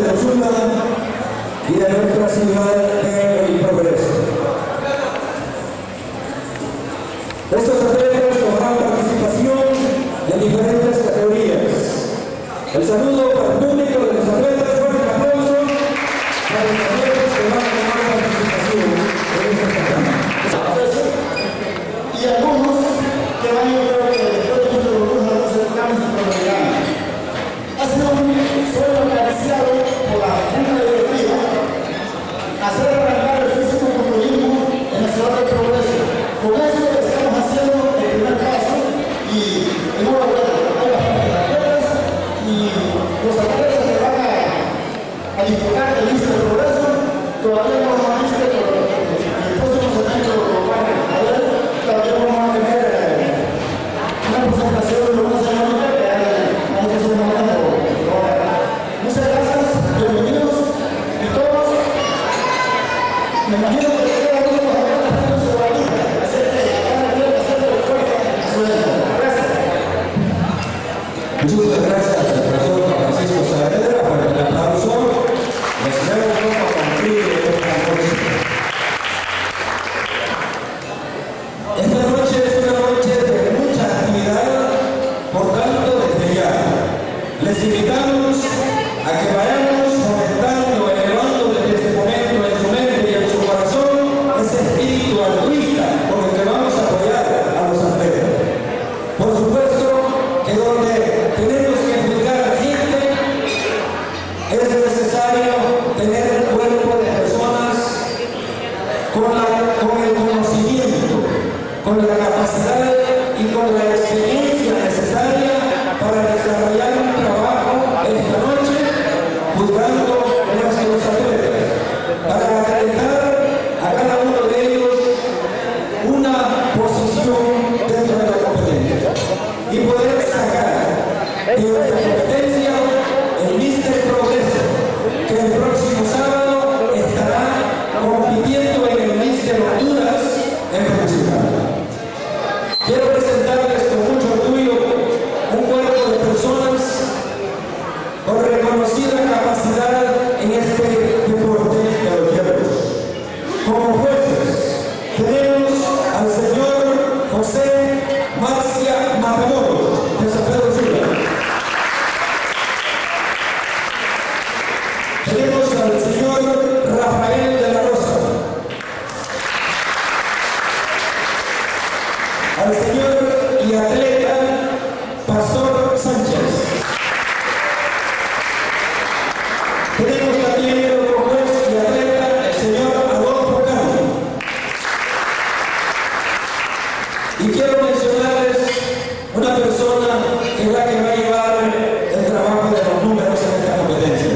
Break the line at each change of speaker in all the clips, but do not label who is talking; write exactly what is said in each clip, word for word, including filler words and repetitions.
Pedro Sula y de nuestra ciudad de El Progreso. Estos atletas tomarán participación en diferentes categorías. El saludo para el público de los atletas, fuerte aplauso para los atletas que van a tomar participación en esta campaña.
Y algunos que van a llegar después de muchos grupos a los cercanos y colombianos. Ha sido un sueño acariciado por la Junta Directiva hacer arrancar el físico-culturismo en la ciudad del Progreso. Con eso estamos haciendo el primer paso y enhorabuena a las atletas y los atletas que van a, a disfrutar del Mister del Progreso. Todavía no lo han visto, pero el próximo semestre lo van a ver. También vamos a tener una presentación de una semana que vamos a hacer un momento. Muchas gracias, bienvenidos y todos. Me imagino que cada uno de los atletas tiene su varita, así que cada uno que hacer el fuerza a su vez. Gracias.
Muchas gracias al profesor Francisco Saavedra por el aplauso. Les vemos cómo concluye esta noche. Esta noche es una noche de mucha actividad, por tanto, desde ya les invitamos a que vayamos fomentando, elevando desde este momento en su mente y en su corazón ese espíritu altruista con el que vamos a apoyar a los atletas. Por supuesto que donde tenemos que juzgar a la gente es necesario tener un cuerpo de personas con, la, con el conocimiento, con la capacidad y con la experiencia necesaria para desarrollar un trabajo esta noche juzgando nuestros atletas, para acreditar a cada uno de ellos una posición dentro de la competencia y poder sacar de nuestra competencia el Mister Progreso, que el próximo sábado estará compitiendo en el Mister Honduras en Venezuela. Quiero presentarles con mucho orgullo un cuerpo de personas con reconocida capacidad en este deporte de los hierros. Como jueces tenemos al señor José Marcia Matamoros de San Pedro Sula. Tenemos al señor Rafael de la Rosa, al señor y atleta Pastor Sánchez. Tenemos también otro juez y atleta, el señor Adolfo Cano. Y quiero mencionarles una persona que es la que va a llevar el trabajo de los números en esta competencia.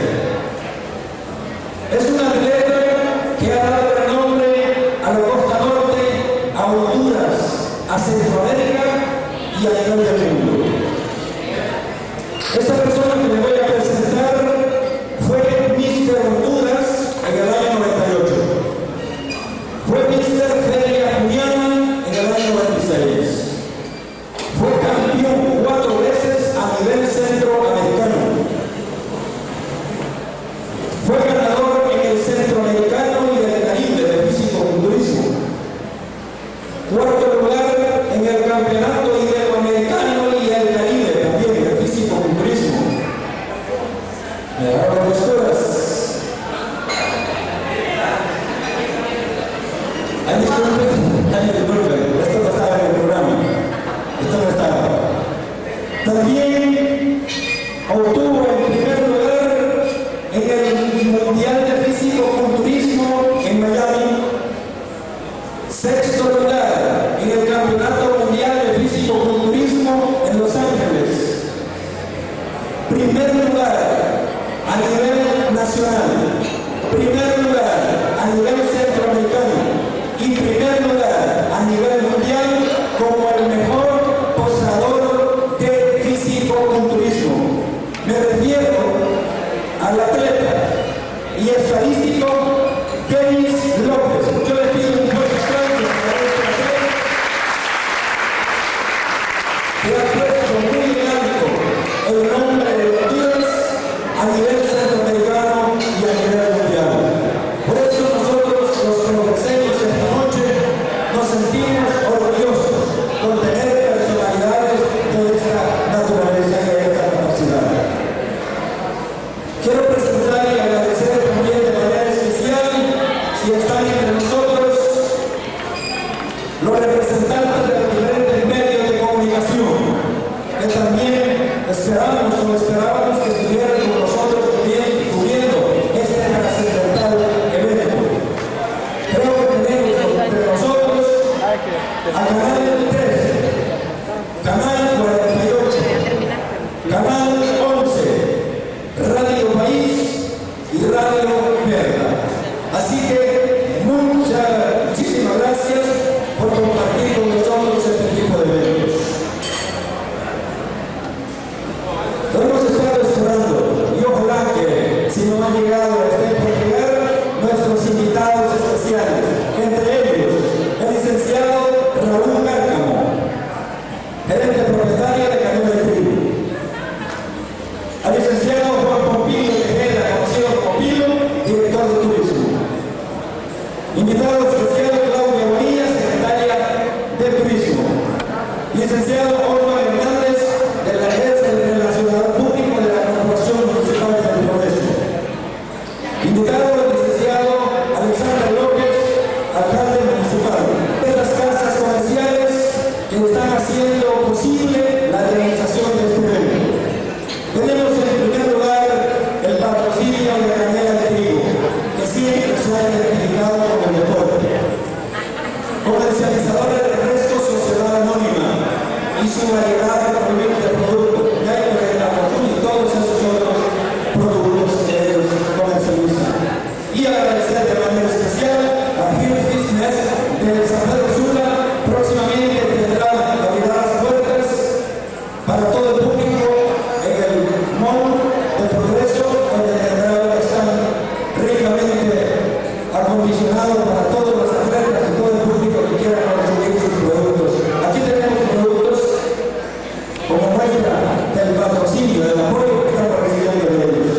Es una atleta que ha dado renombre a la costa norte, a Honduras, a Centroamérica y a nivel del mundo. Esta persona que le voy a presentar fue Mister Honduras en el año noventa y ocho. Fue Mister Feria Juniana en el año noventa y seis. Fue campeón cuatro veces a nivel centroamericano. Fue ganador en el centroamericano y el Caribe de físico-culturismo. Cuarto lugar en el campeonato iberoamericano y el Caribe también de físico-culturismo. Me agarro las cosas. Ay, disculpe, ay, disculpe, esto no estaba en el programa. Esto no estaba. También obtuvo el primer lugar en el Mundial de Físico-Culturismo en Miami. Sexto lugar en el Campeonato Mundial de Físico-Culturismo en Los Ángeles. Primer lugar a nivel nacional. Primer lugar a nivel centroamericano. Y primer lugar a nivel mundial como el mejor posador de físico-culturismo. Me refiero al atleta y estadístico Denis López. Yo les pido un fuerte aplauso para este atleta que ha puesto muy en alto el nombre de Honduras a nivel centroamericano que también esperamos o esperábamos que estuvieran con nosotros cubriendo este trascendental evento. Creo que tenemos entre nosotros a Canal trece, Canal cuarenta y ocho, Canal once, Radio País y Radio Verda. Así que muchas, muchísimas gracias por compartir con nosotros este tipo de eventos. Lo hemos estado esperando y ojalá que si no han llegado estén por llegar nuestros invitados especiales, entre ellos el licenciado Raúl Cárcamo, gerente propietario de Canela de Trigo, al licenciado Juan Pompilio Tejeda, conocido como Pilo, director de turismo. Invitado especial Claudia Bonilla, secretaria de Turismo. Licenciado Olga Hernández, de la Agencia de Relacionador Público de la Corporación Municipal del Progreso. Invitado el licenciado Alexander López, alcalde municipal. De las casas comerciales que están haciendo posible la realización de este evento. Tenemos en primer lugar el patrocinio de Canela de Trigo, que siempre se ha identificado como el deporte. Comercializadora de refrescos Sociedad Anónima y su variedad de productos, ya que la fortuna y todos esos otros productos que ellos comercializan. Y agradecer de manera especial a Hill Business de San Pedro Sula, próximamente tendrá abrirá las puertas para todo el público en el mall del Progreso, donde tendrá un stand ricamente acondicionado para todos los atletas y todo el público que quiera consumir sus productos. Aquí tenemos productos como muestra del patrocinio, del apoyo que estamos recibiendo de ellos.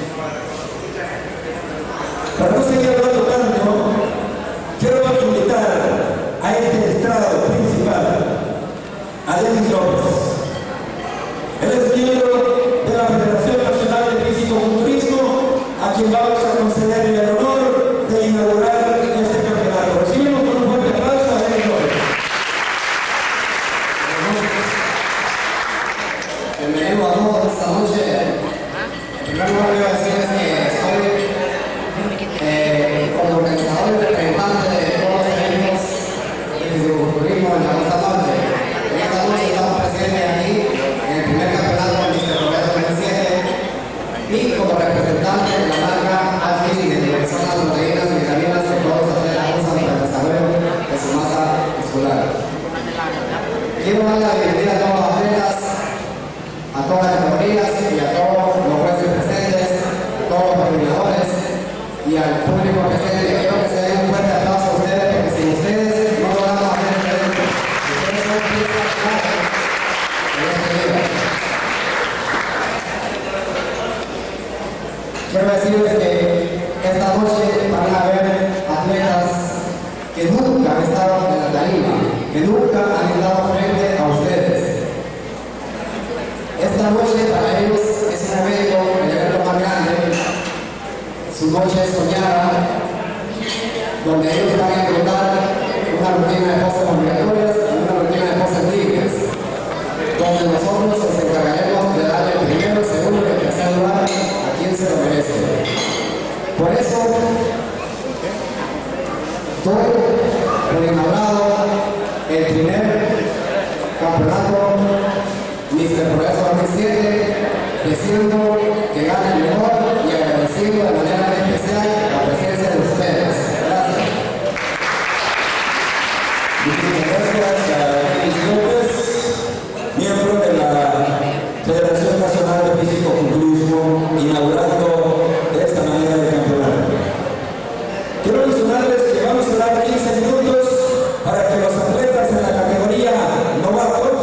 Para no seguir hablando tanto, quiero invitar a este estrado principal a Denis López. Él es miembro de la Federación Nacional de Físico-Culturismo, a quien vamos a conceder el honor de inaugurar este campeonato. Recibimos con un fuerte aplauso a Denis López.
Bienvenido a todos esta noche. En primer lugar, quiero decirles que estoy eh, como organizador y representante de todos los eventos de fisiculturismo en la costa norte. En esta noche estamos presentes aquí en el primer campeonato del Mister Progreso dos mil siete y como representante de la marca Alfie de que son las proteínas y vitaminas que todos los atletas usan para el desarrollo de su masa muscular. Quiero dar la bienvenida a todos los atletas, a todas las categorías y a todos los jueces presentes, a todos los patrocinadores y al público presente. Quiero que se den un fuerte aplauso a ustedes, porque sin ustedes no logramos hacer este evento. Ustedes son pieza clave en este día. Quiero decirles que esta noche van a ver atletas que nunca han estado en la tarima, que nunca han estado frente a ustedes. Esta noche para ellos es un evento, el evento más grande, su noche soñada, donde ellos van a encontrar una rutina de poses obligatorias y una rutina de poses libres, donde nosotros nos encargaremos de darle el primero, el segundo y el tercer lugar a quien se lo merece. Por eso, doy por inaugurado el primer campeonato Mister Progreso dos mil siete, deseando que gane el mejor y agradeciendo de manera especial la presencia de ustedes. Gracias.
Muchísimas gracias a Denis López, miembro de la Federación Nacional de Físico-Culturismo, inaugurando de esta manera el campeonato. Quiero mencionarles que vamos a dar quince minutos para que los atletas en la categoría novato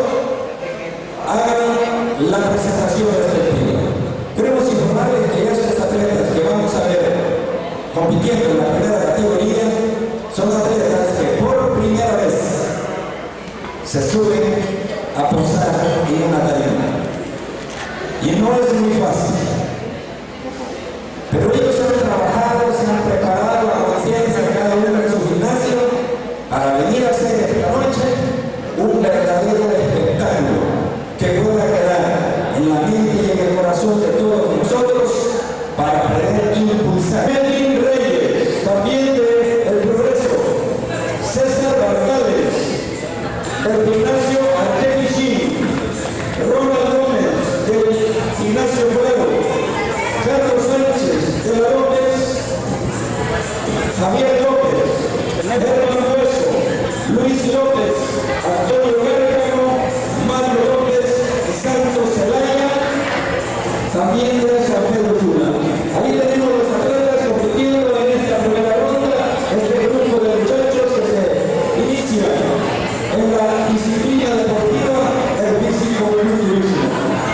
hagan la presentación respectiva. Queremos informarles que estos atletas que vamos a ver compitiendo en la primera categoría son atletas que por primera vez se suben a posar en una tarima. Y no es muy fácil. Pero ellos han trabajado, se han preparado a conciencia cada uno en su gimnasio para venir a hacer esta noche un verdadero espectáculo que pueda también de San Pedro Sula. Ahí tenemos los atletas compitiendo en esta primera ronda, este grupo de muchachos que se inicia en la disciplina deportiva del físico-culturismo.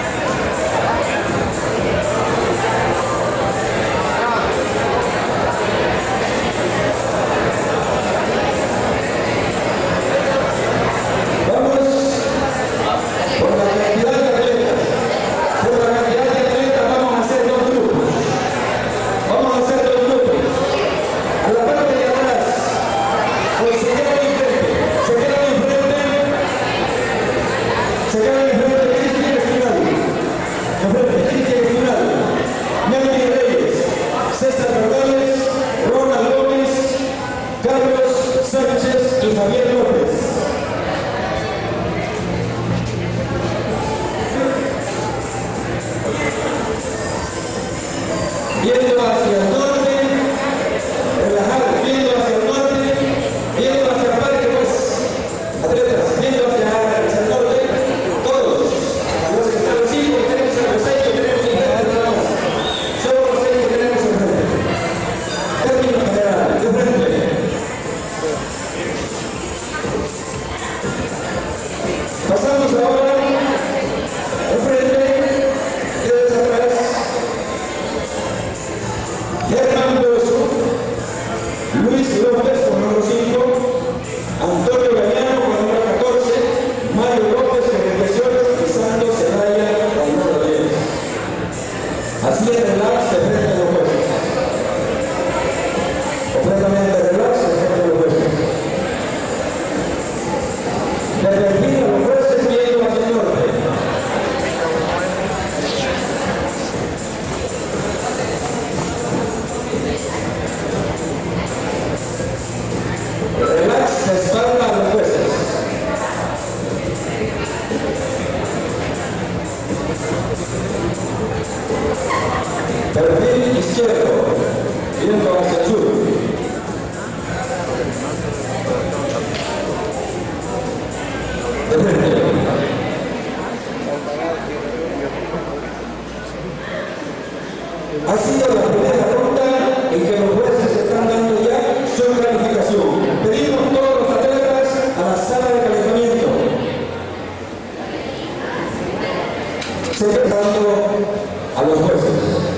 Viendo hacia el norte, relajar, viendo hacia el norte, viendo hacia el parque, pues, atletas, viendo hacia, hacia el norte, todos, los que están así, porque tenemos a los seis que tenemos en frente, nada más, solo los seis que tenemos en frente. Término general, de frente. Pasamos ahora, de frente, y desde atrás. Germán Grosso, Luis López con número cinco, Antonio Gañano con número catorce, Mario López con el dieciocho y Santos Zelaya con el número diez. Así es relax de frente a los jueces. Completamente relax de frente a los jueces. De perfil a los jueces viendo hacia el norte. Relax de espalda a los jueces. Perfil izquierdo, viendo hacia el sur. De frente. Ha sido la primera ronda en que los jueces están dando ya su calificación. Pedimos a todos los atletas a la sala de calentamiento. Secretando a los jueces.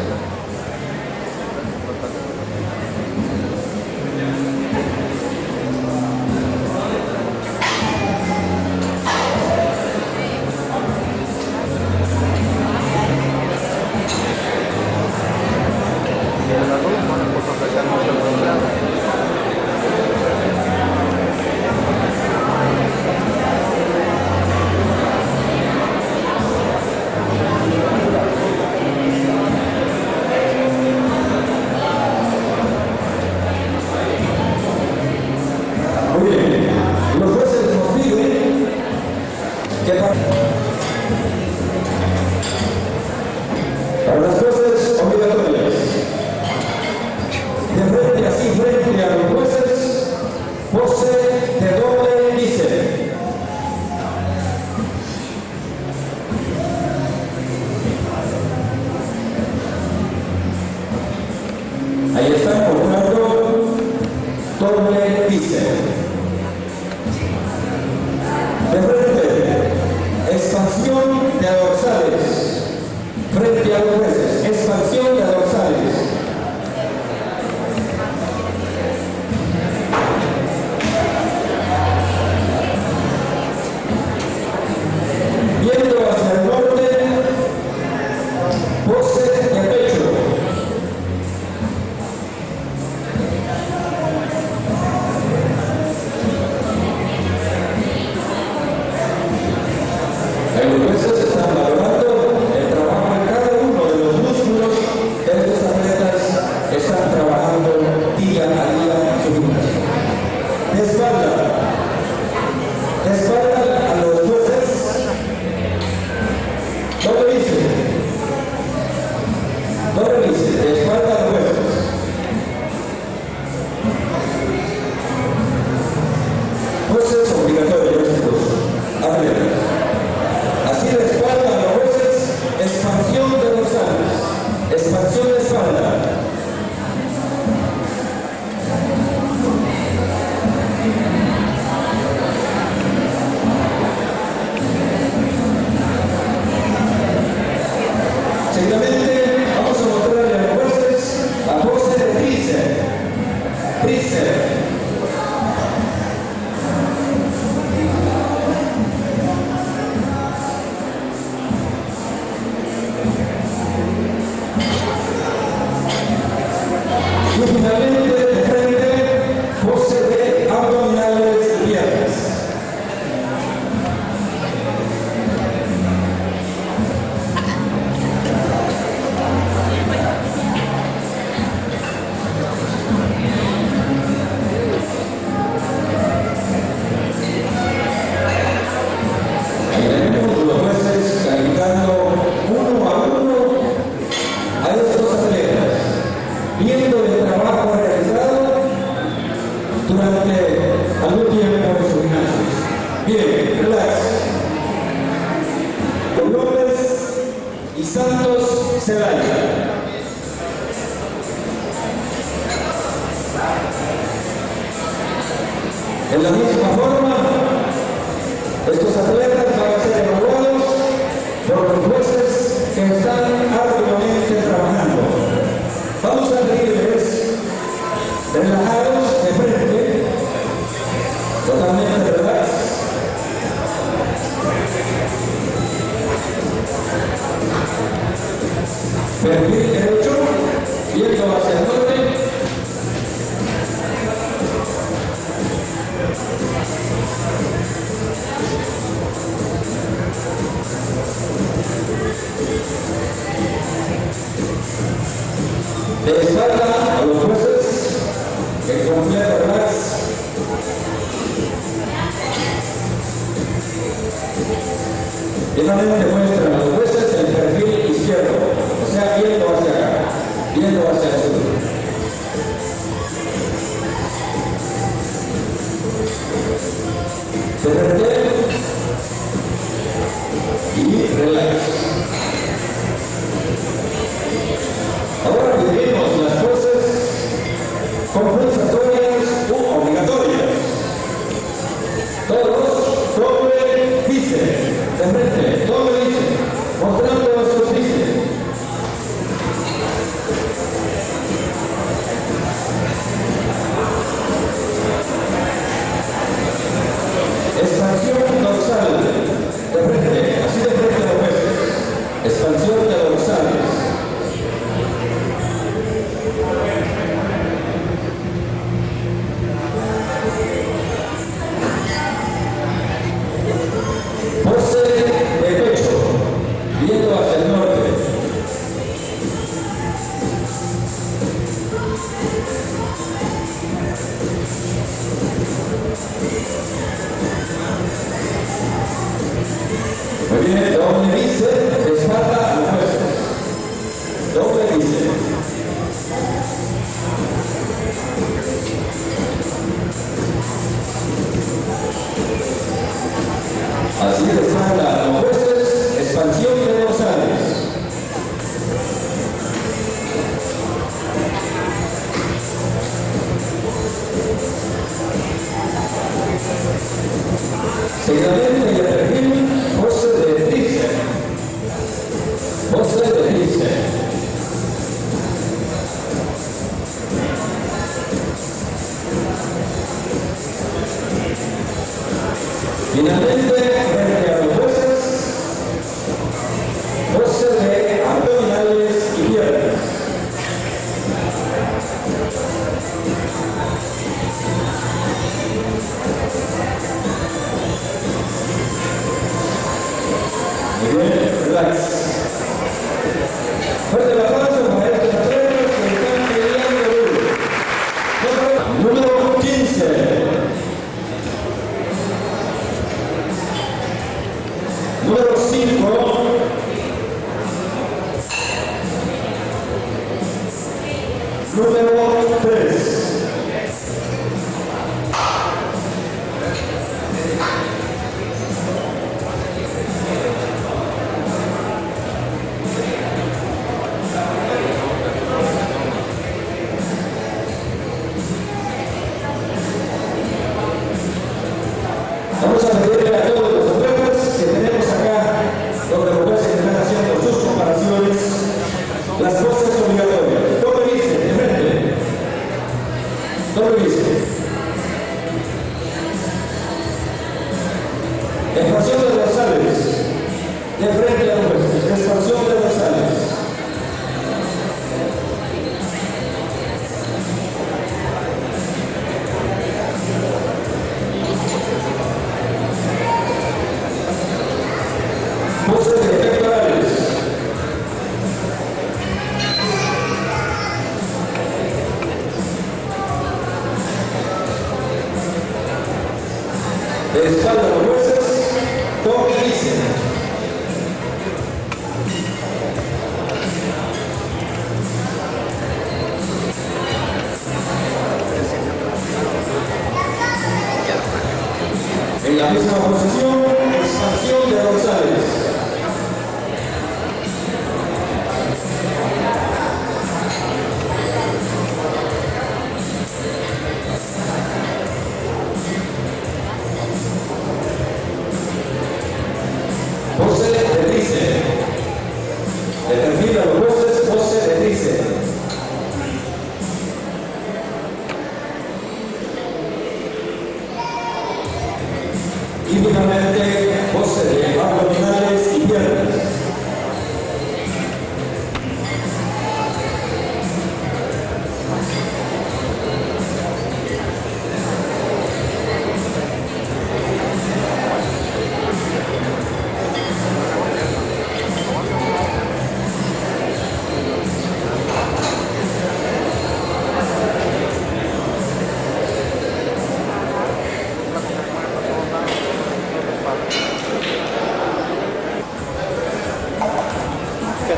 Muy bien, los jueces nos piden que para las poses obligatorias, de frente así, frente a los jueces, pose de doble bíceps. Ahí están mostrando doble bíceps. De frente, expansión de dorsales. Frente a los jueces, expansión de dorsales. Viendo hacia el norte, pose de pecho. Los jueces están valorando el trabajo de cada uno de los músculos de y Santos Celaya. En la misma forma, estos atletas van a ser evaluados por los jueces que están arduamente trabajando. Vamos a pedirles relajados de frente, totalmente relax. Perfil derecho, viendo hacia el norte. De espalda a los jueces, en completo relax. Finalmente muestran a los jueces el perfil izquierdo, o sea, viendo hacia acá, viendo hacia el sur. Se frente y relax. Ahora dividimos las poses compensatorias u obligatorias. Todos doble bíceps, de frente, doble bíceps, mostrando sus bíceps. Expansión dorsal, de frente, así de frente a los jueces. Expansión de dorsales. Pose de pecho, viendo hacia el norte. Muy bien, doble bíceps, de espalda a los jueces. Doble bíceps. Así de espalda a los jueces, expansión de dorsales. Seguidamente en el perfil, pose de tríceps. Pose de tríceps. Finalmente, frente a los jueces, pose de abdominales y piernas. Muy bien, relax. Fuerte el aplauso para estos atletas que están peleando duro. Número quince. Número cinco. Número tres. Vamos a pedirle a todos los atletas que tenemos acá, donde los jueces están haciendo sus comparaciones, las poses obligatorias. Doble bíceps, de frente. Doble bíceps. Expansión de dorsales. De frente a los jueces. Expansión de dorsales. Poses de pectorales.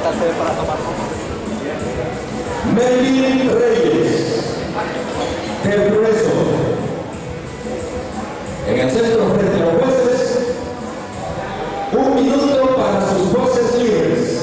métase para tomar fotos.
Melvin Reyes, del Progreso. En el centro frente a los jueces, un minuto para sus voces libres.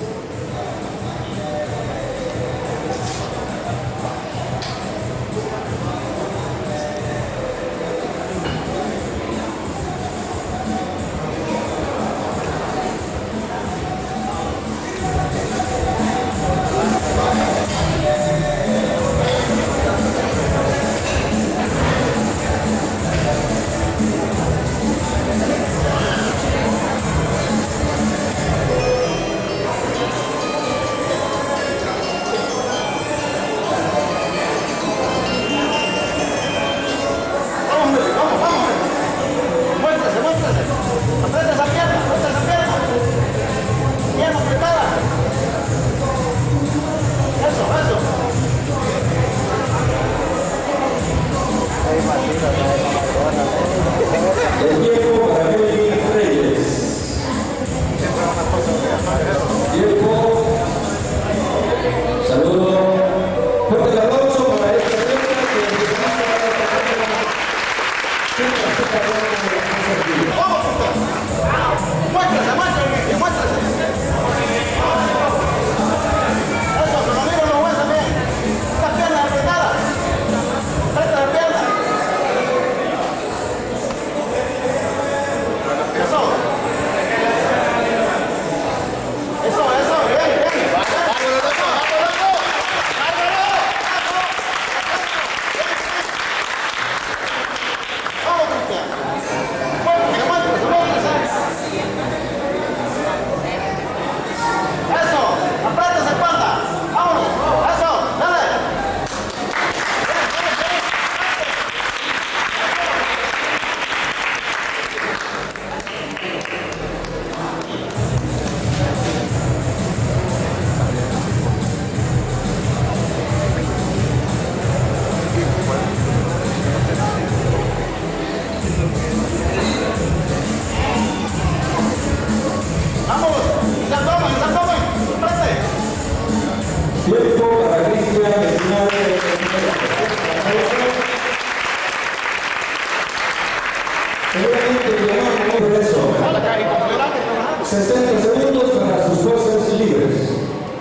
El tiempo para Melvin Reyes. Tiempo. Saludo. Fuerte el aplauso para esta atleta que
¡Vamos! ¡Muéstrase, muéstrase, muéstrase! Eso, que lo miren los jueces bien. Estas piernas apretadas. Presta la pierna. Eso. Eso, eso, bien, bien. Vamos, Cristian. Muéstrase, muéstrase, muéstrase. Eso, aprieta esa espalda. Vámonos. Eso, dale. Vamos, se tomen, se tomen. Preste.
tiempo para Cristian Espinal. Seguramente llegamos por eso. sesenta segundos para sus voces libres.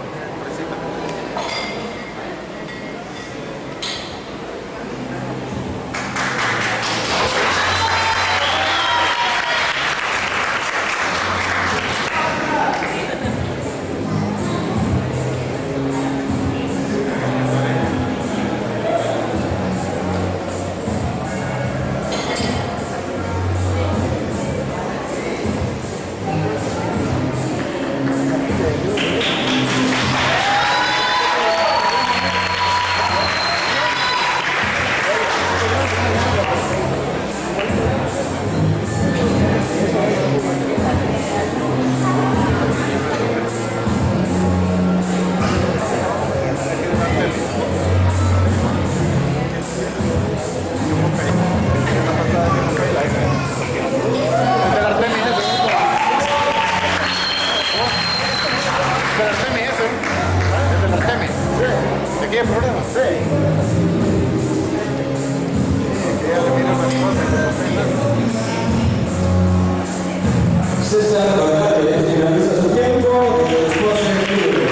César Barrales finaliza su tiempo y después se libre.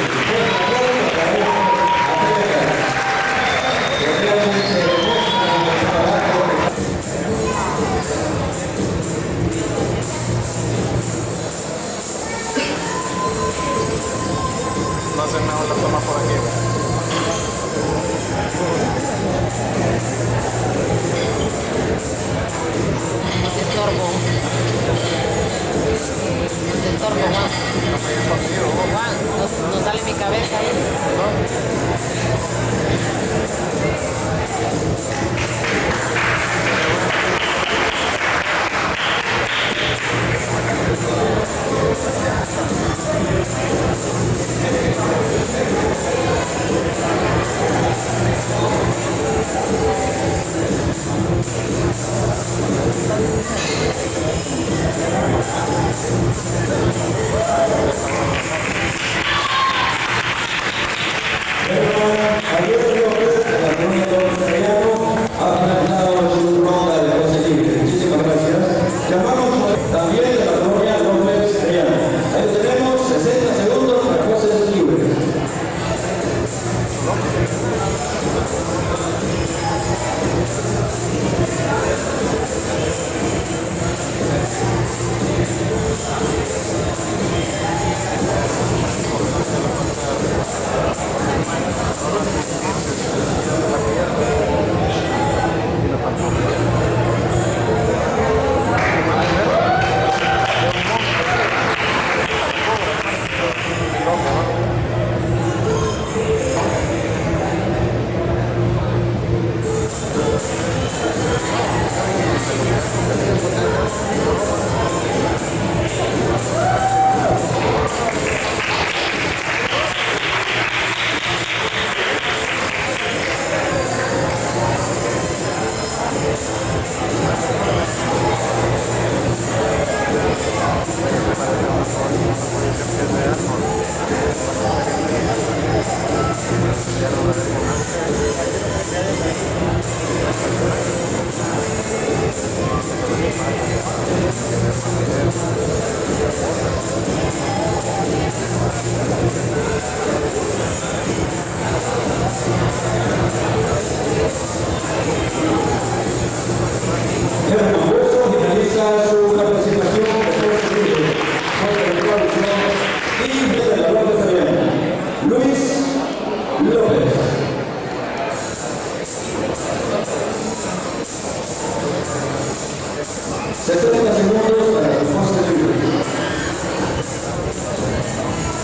No hacen nada, la toma por aquí.
No te estorbo. No te estorbo, Juan. Juan, no, no sale mi cabeza ahí.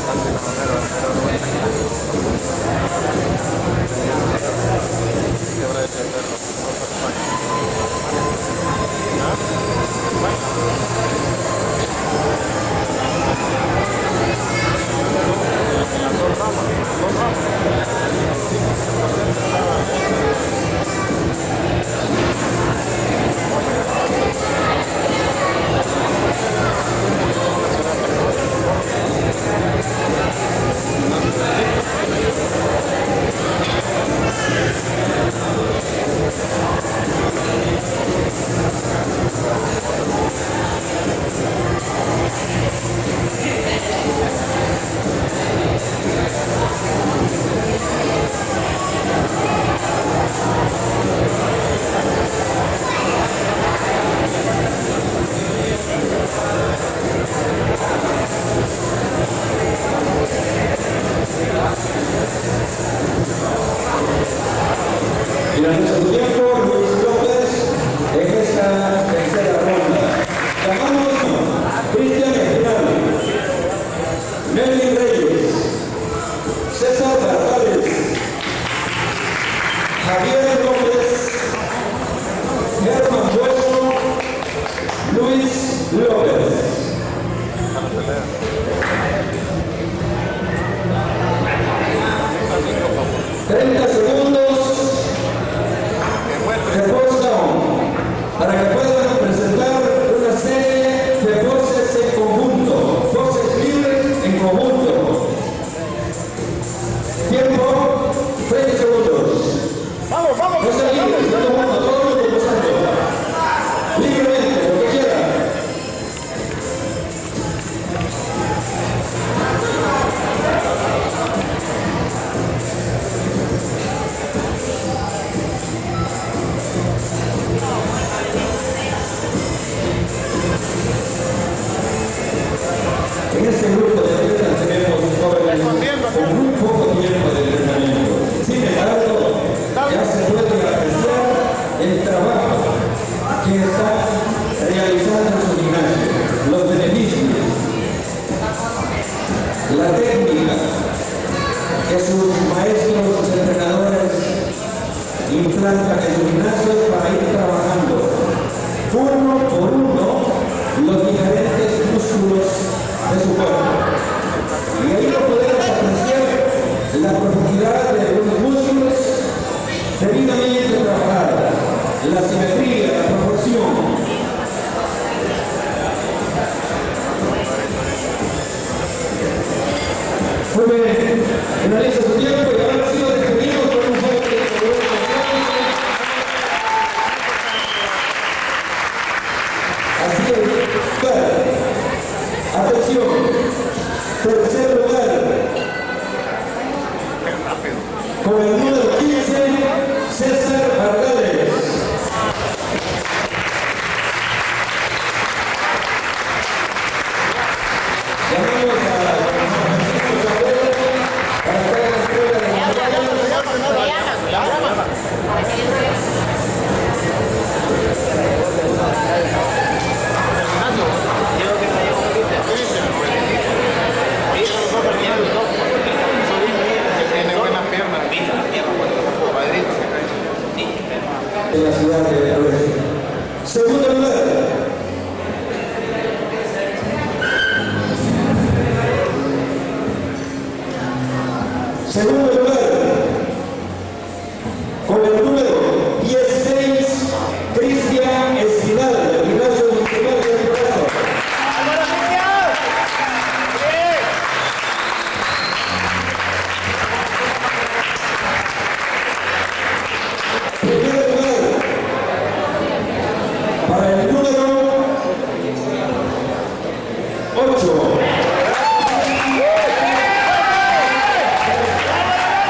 ocho.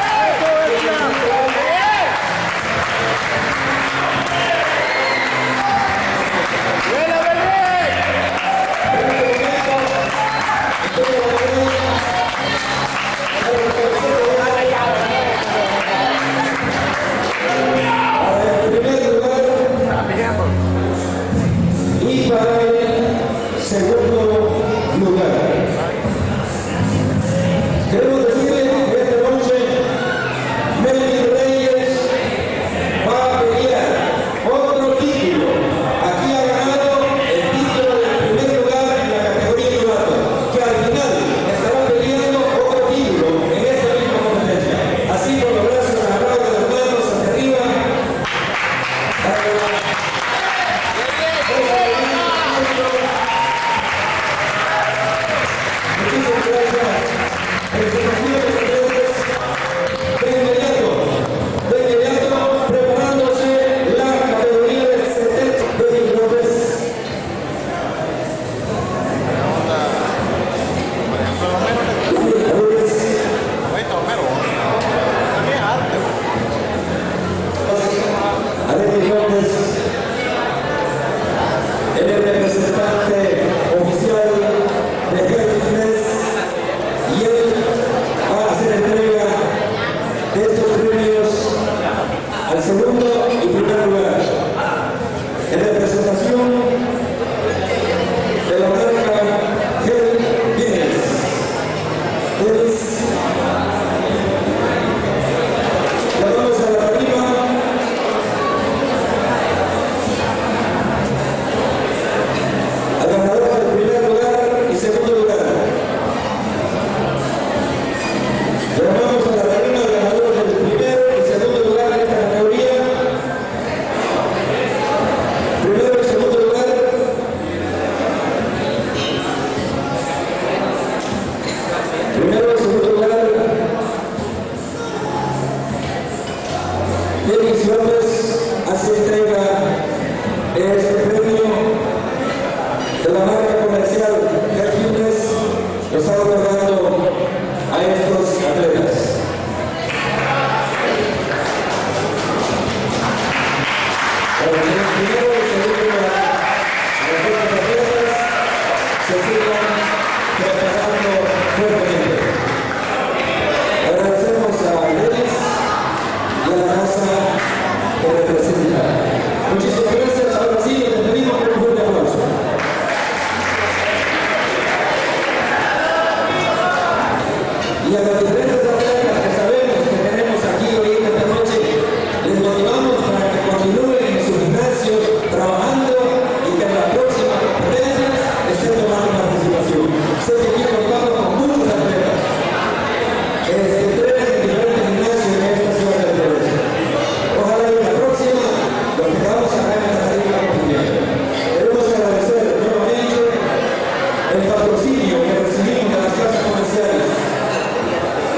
el patrocinio que recibimos de las casas comerciales.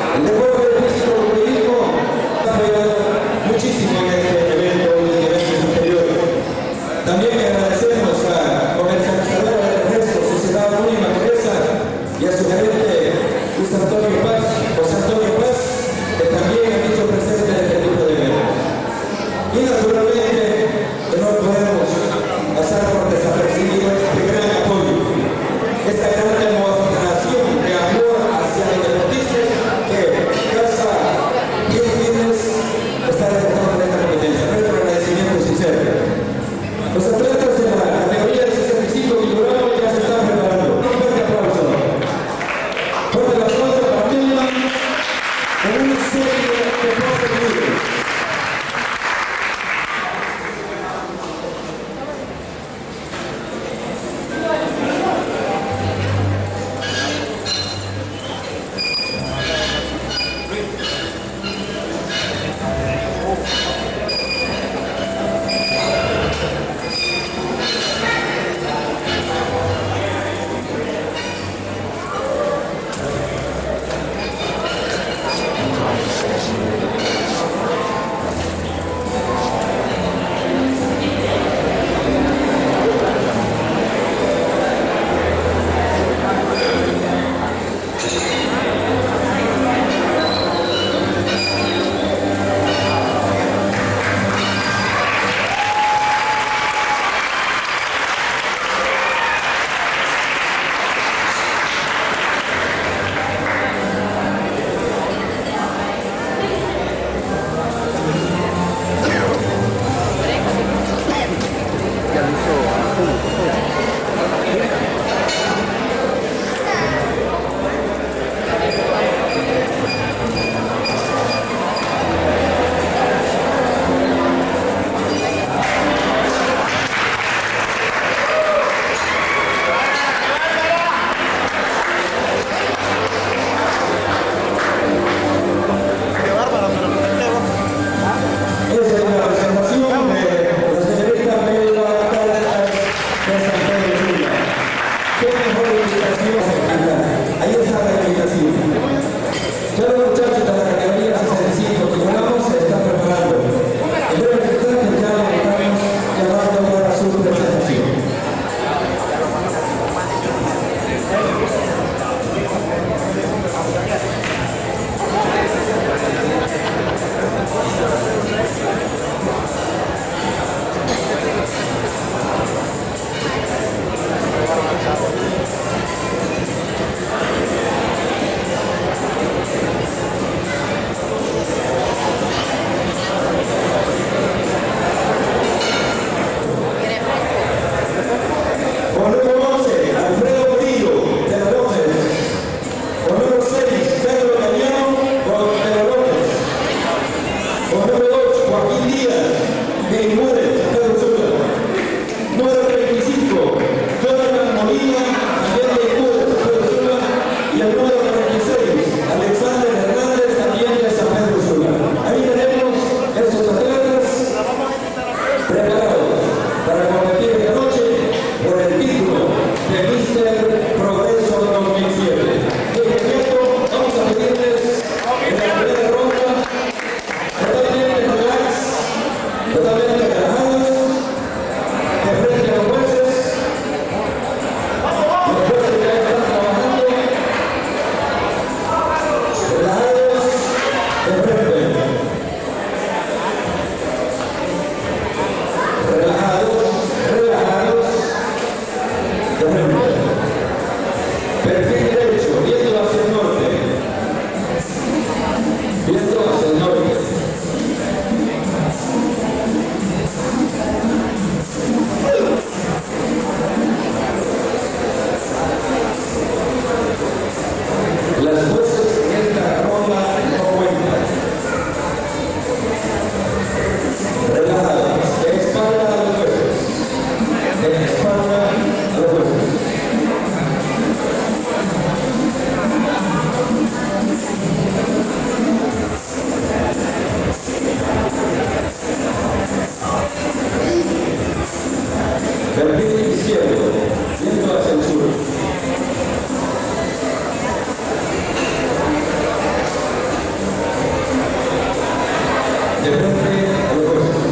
de frente a los jueces.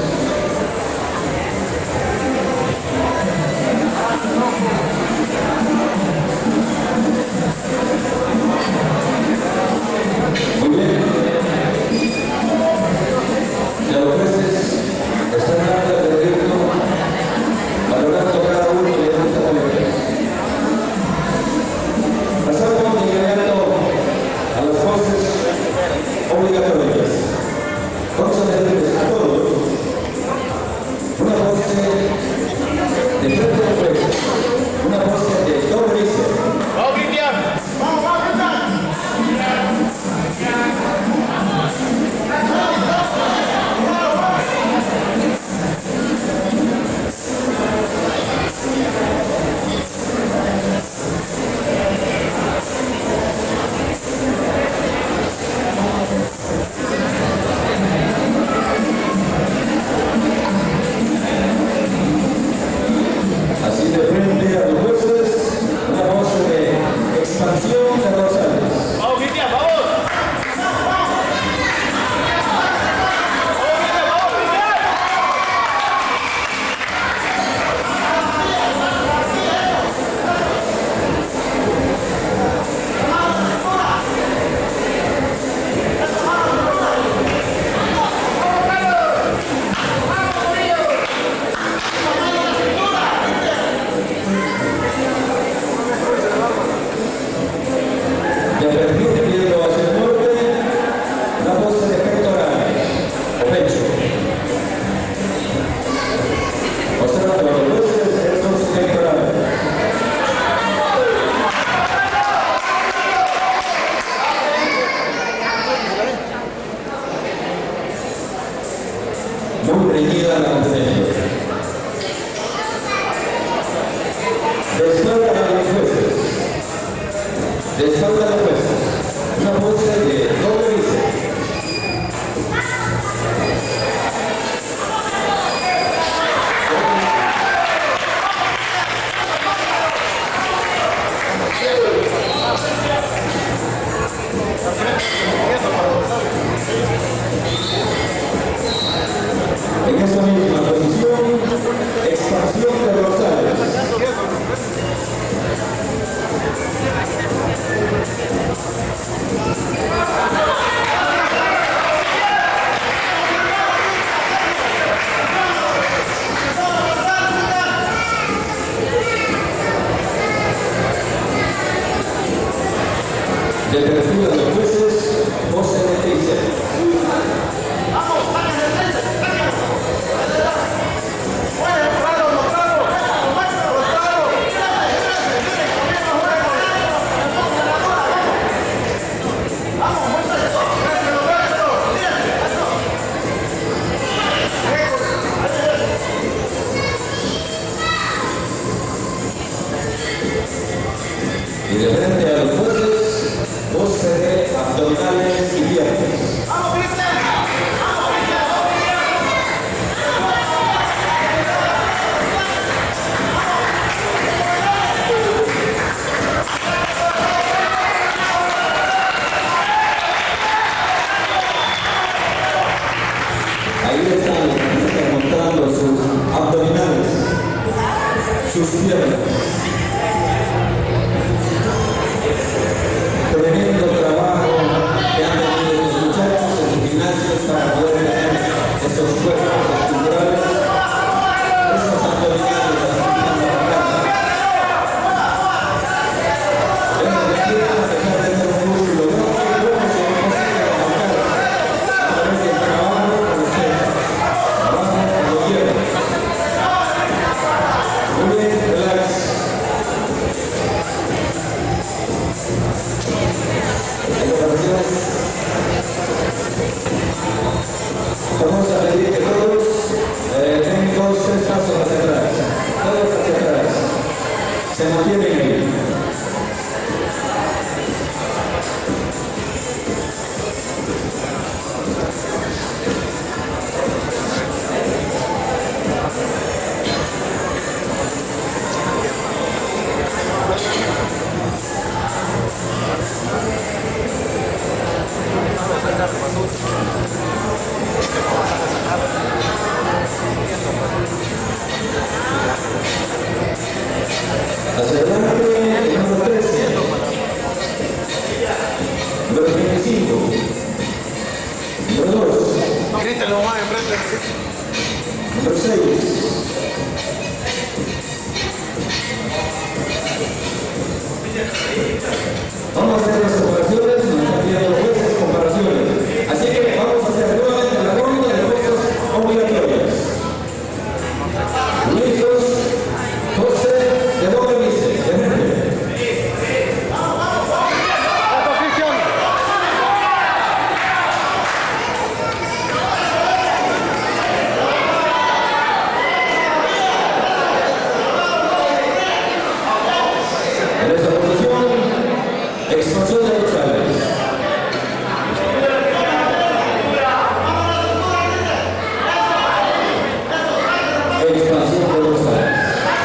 Muy bien. Ya los jueces están dando el veredicto, valorando cada uno de estos talentos. Pasamos de inmediato a las voces obligatorias. Vamos a pedirles a todos una voz de frente al juez, una voz de doble dice.
¡Vamos, Cristian! ¡Vamos, vamos, Cristian!
Así de frente a los jueces, una voz de expansión de Rosales.
¡Vamos, Cristian, vamos!
De perfil viendo hacia el norte, la voz de pectorales o pecho. Mostrando a los jueces esos pectorales. Muy reñida la competencia. De espalda a los jueces. De espalda a los jueces. Una pose de doble bíceps. En esa misma posición, expansión de Rosales. De perfil a los jueces, pose de tríceps. Y de frente a los jueces, pose de abdominales y piernas. Ahí están, están mostrando sus abdominales, sus piernas. Tremendo trabajo que han tenido los muchachos en sus gimnasios para poder tener esos cuerpos esculturales, esos abdominales así en la cara. Venga, que quieran dejar de ser un músculo, no que luego se consigue levantar a través del trabajo con ustedes. Trabajo con los hierros. Muy bien, relax. Vamos a pedir que todos eh, den dos tres pasos hacia atrás, todos hacia atrás, se mantienen ahí. Número treinta y cinco. Número dos.
Grítelo más enfrente.
Número seis. Vamos a hacer las comparaciones, nos están pidiendo los jueces comparaciones. Así que vamos a hacer nuevamente la ronda de puestos obligatorias. Listos, José de doble vice, de frente. En esta posición, expansión de dorsales. Expansión de dorsales.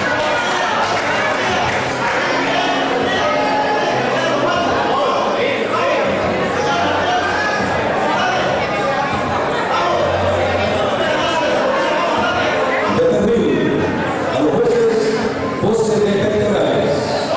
De perfil, a los jueces, poses de pectorales.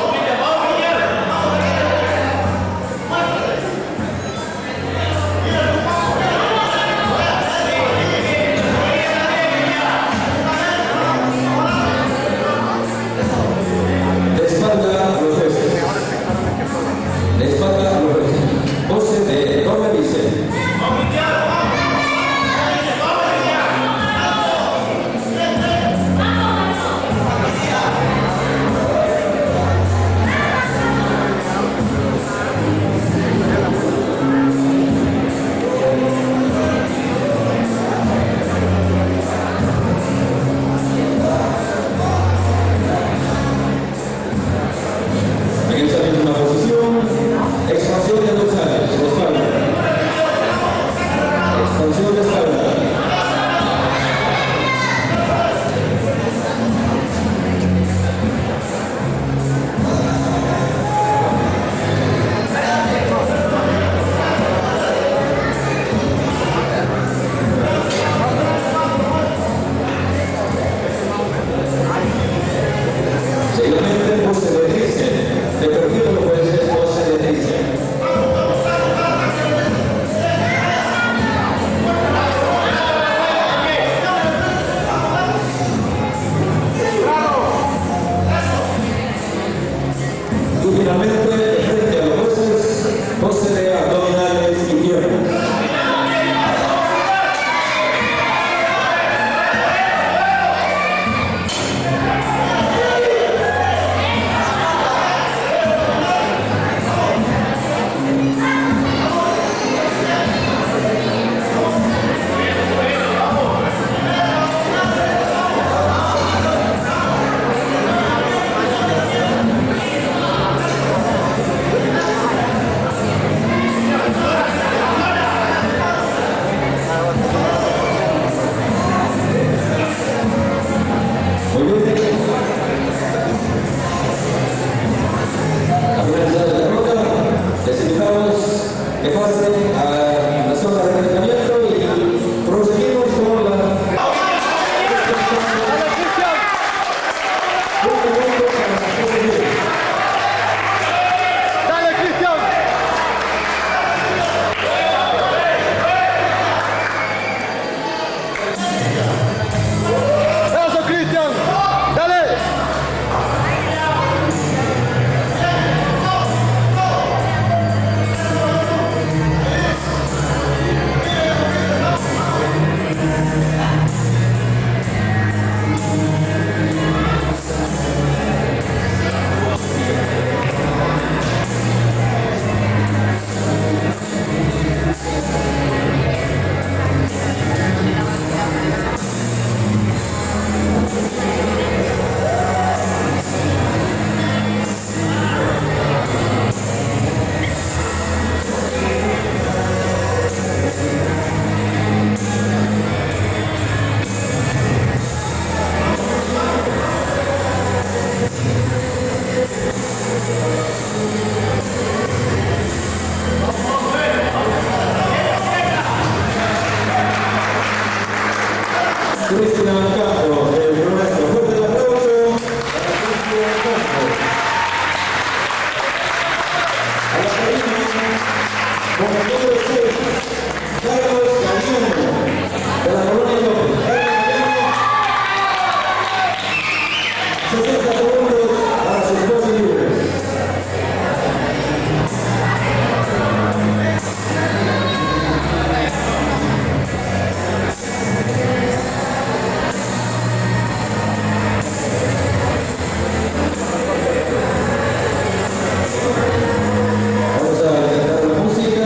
De espalda a los jueces. De espalda a los jueces. Pose de doble bíceps. En esa misma posición, expansión de dorsales, de espalda. Expansión de espalda. Seguidamente, pose de tríceps. De perfil lo puede ser pose de tríceps. Y finalmente, frente a los jueces, pose de abdominales y piernas. Muy bien. A finalizar la ronda, les invitamos que pasen a la zona de calentamiento y proseguimos con la...
¡Dale, Cristian! ¡Eso, Cristian! ¡Dale!
Con el número seis, Carlos Galiano, de la Colonia López. sesenta segundos a sus doce libres. Vamos a cantar la música.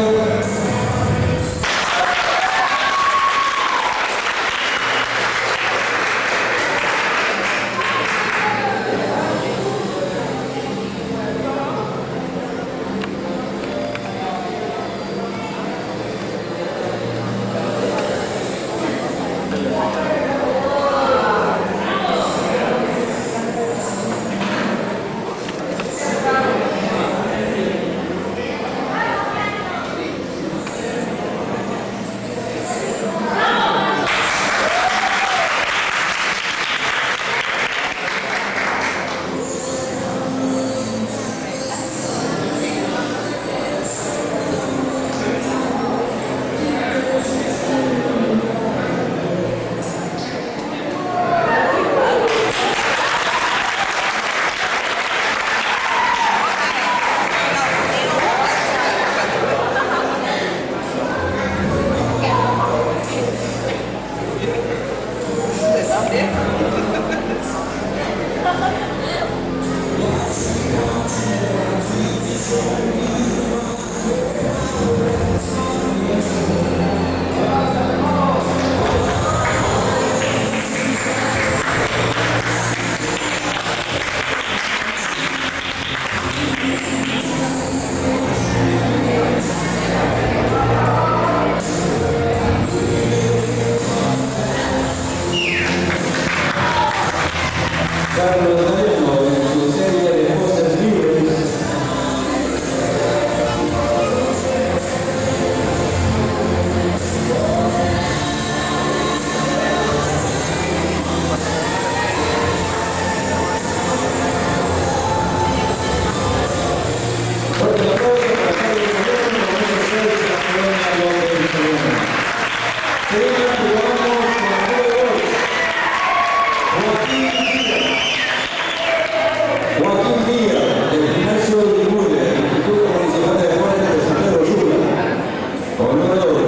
Carlos Galiano en su serie de voces libres. Fuerte el aplauso para Carlos Galiano, número seis de la Colonia López de Salomón. Seguimos jugando con el número dos, Joaquín Díaz. Joaquín Díaz, del Gimnasio de Limurria, del Instituto Municipal de Deportes de San Pedro Sula, con el número dos.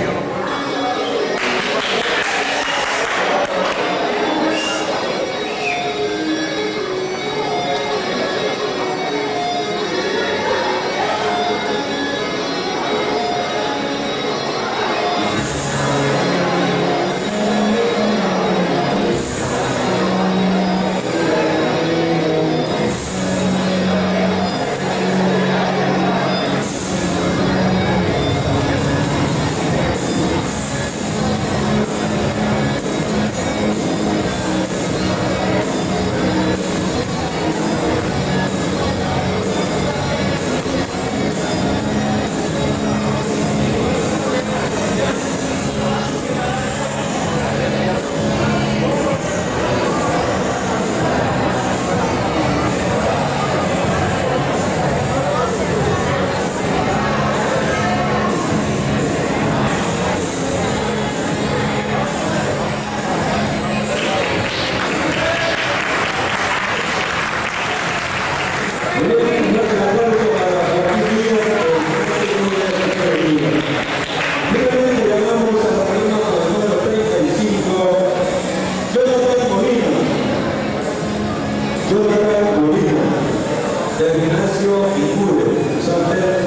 Del Gimnasio Limurria, San Pedro.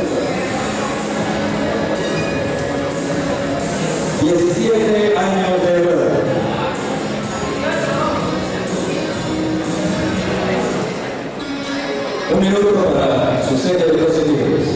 diecisiete años de edad. Un minuto para su serie de doce libres.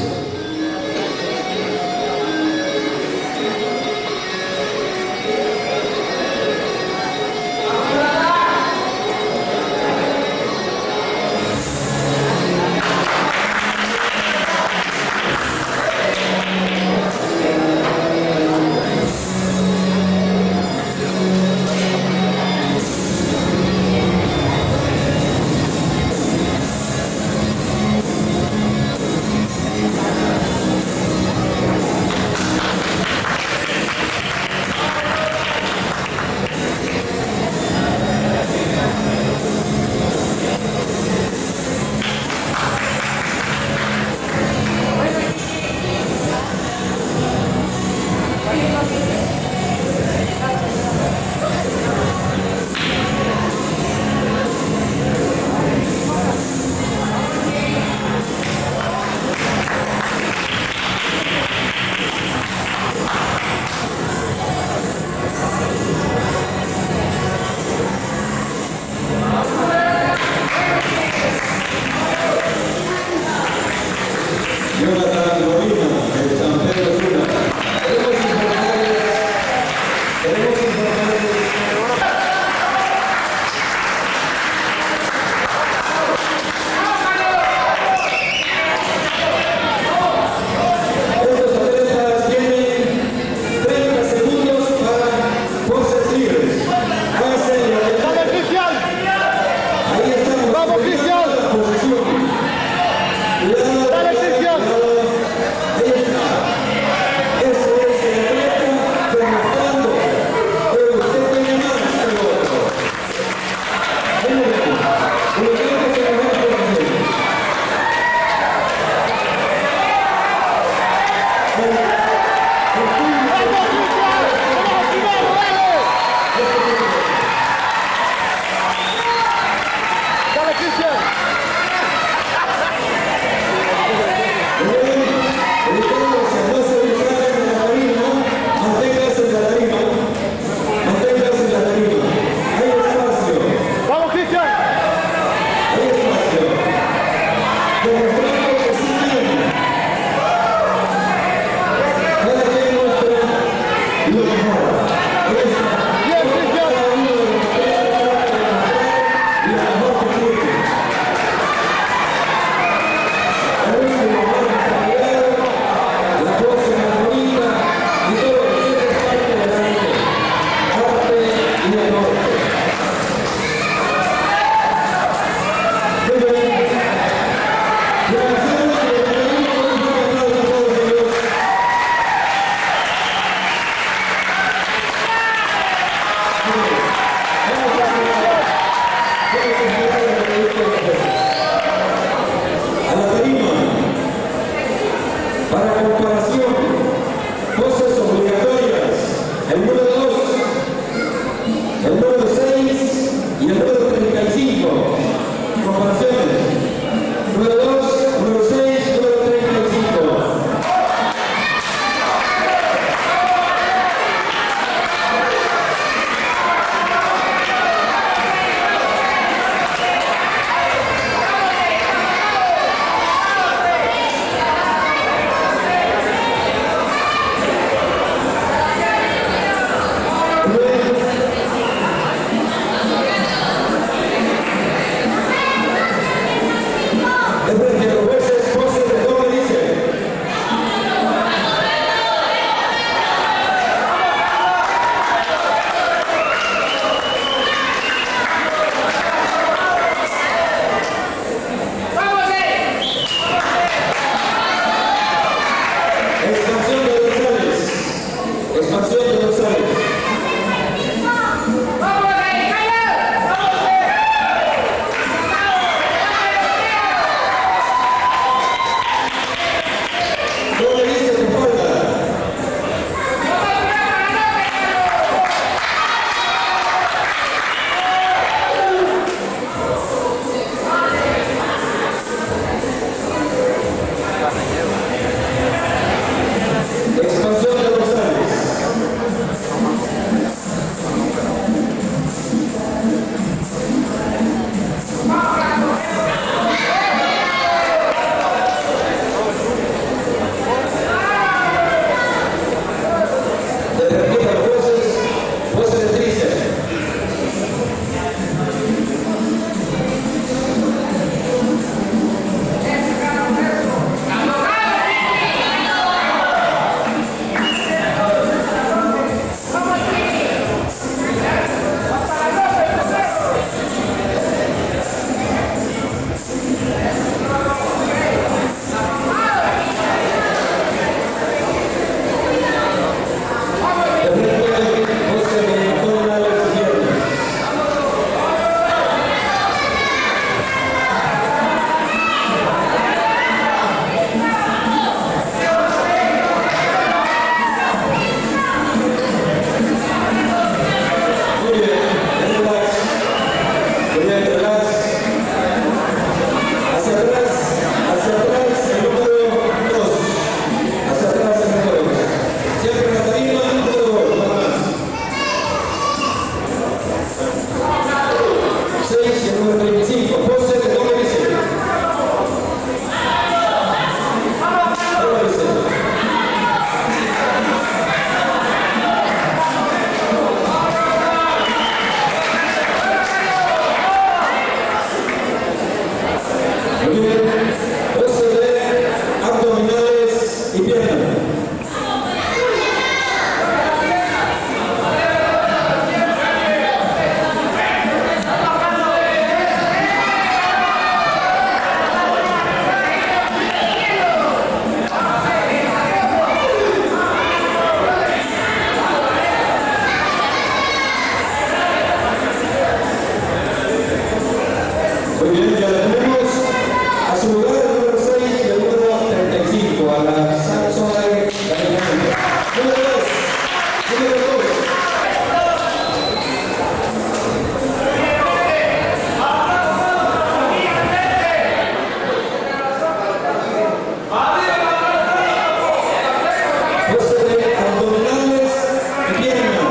Número dos. Número dos. Procede abdominales y pierna.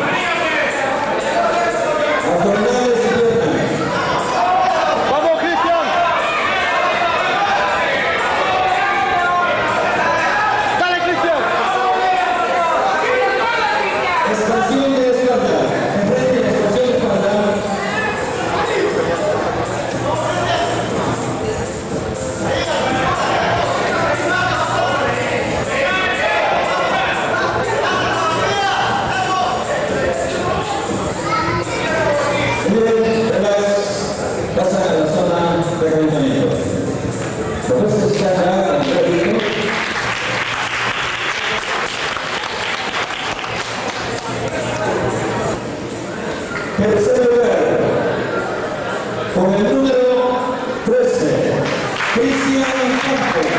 Abdominales y pierna.
¡Vamos, Cristian! ¡Dale, Cristian!
Expansión de espalda. Enfrente, expansión de espalda. Bien, relax. Pasa a la zona de calentamiento. Después está ya el rédito. Tercer lugar, con el número trece, Cristian Campos.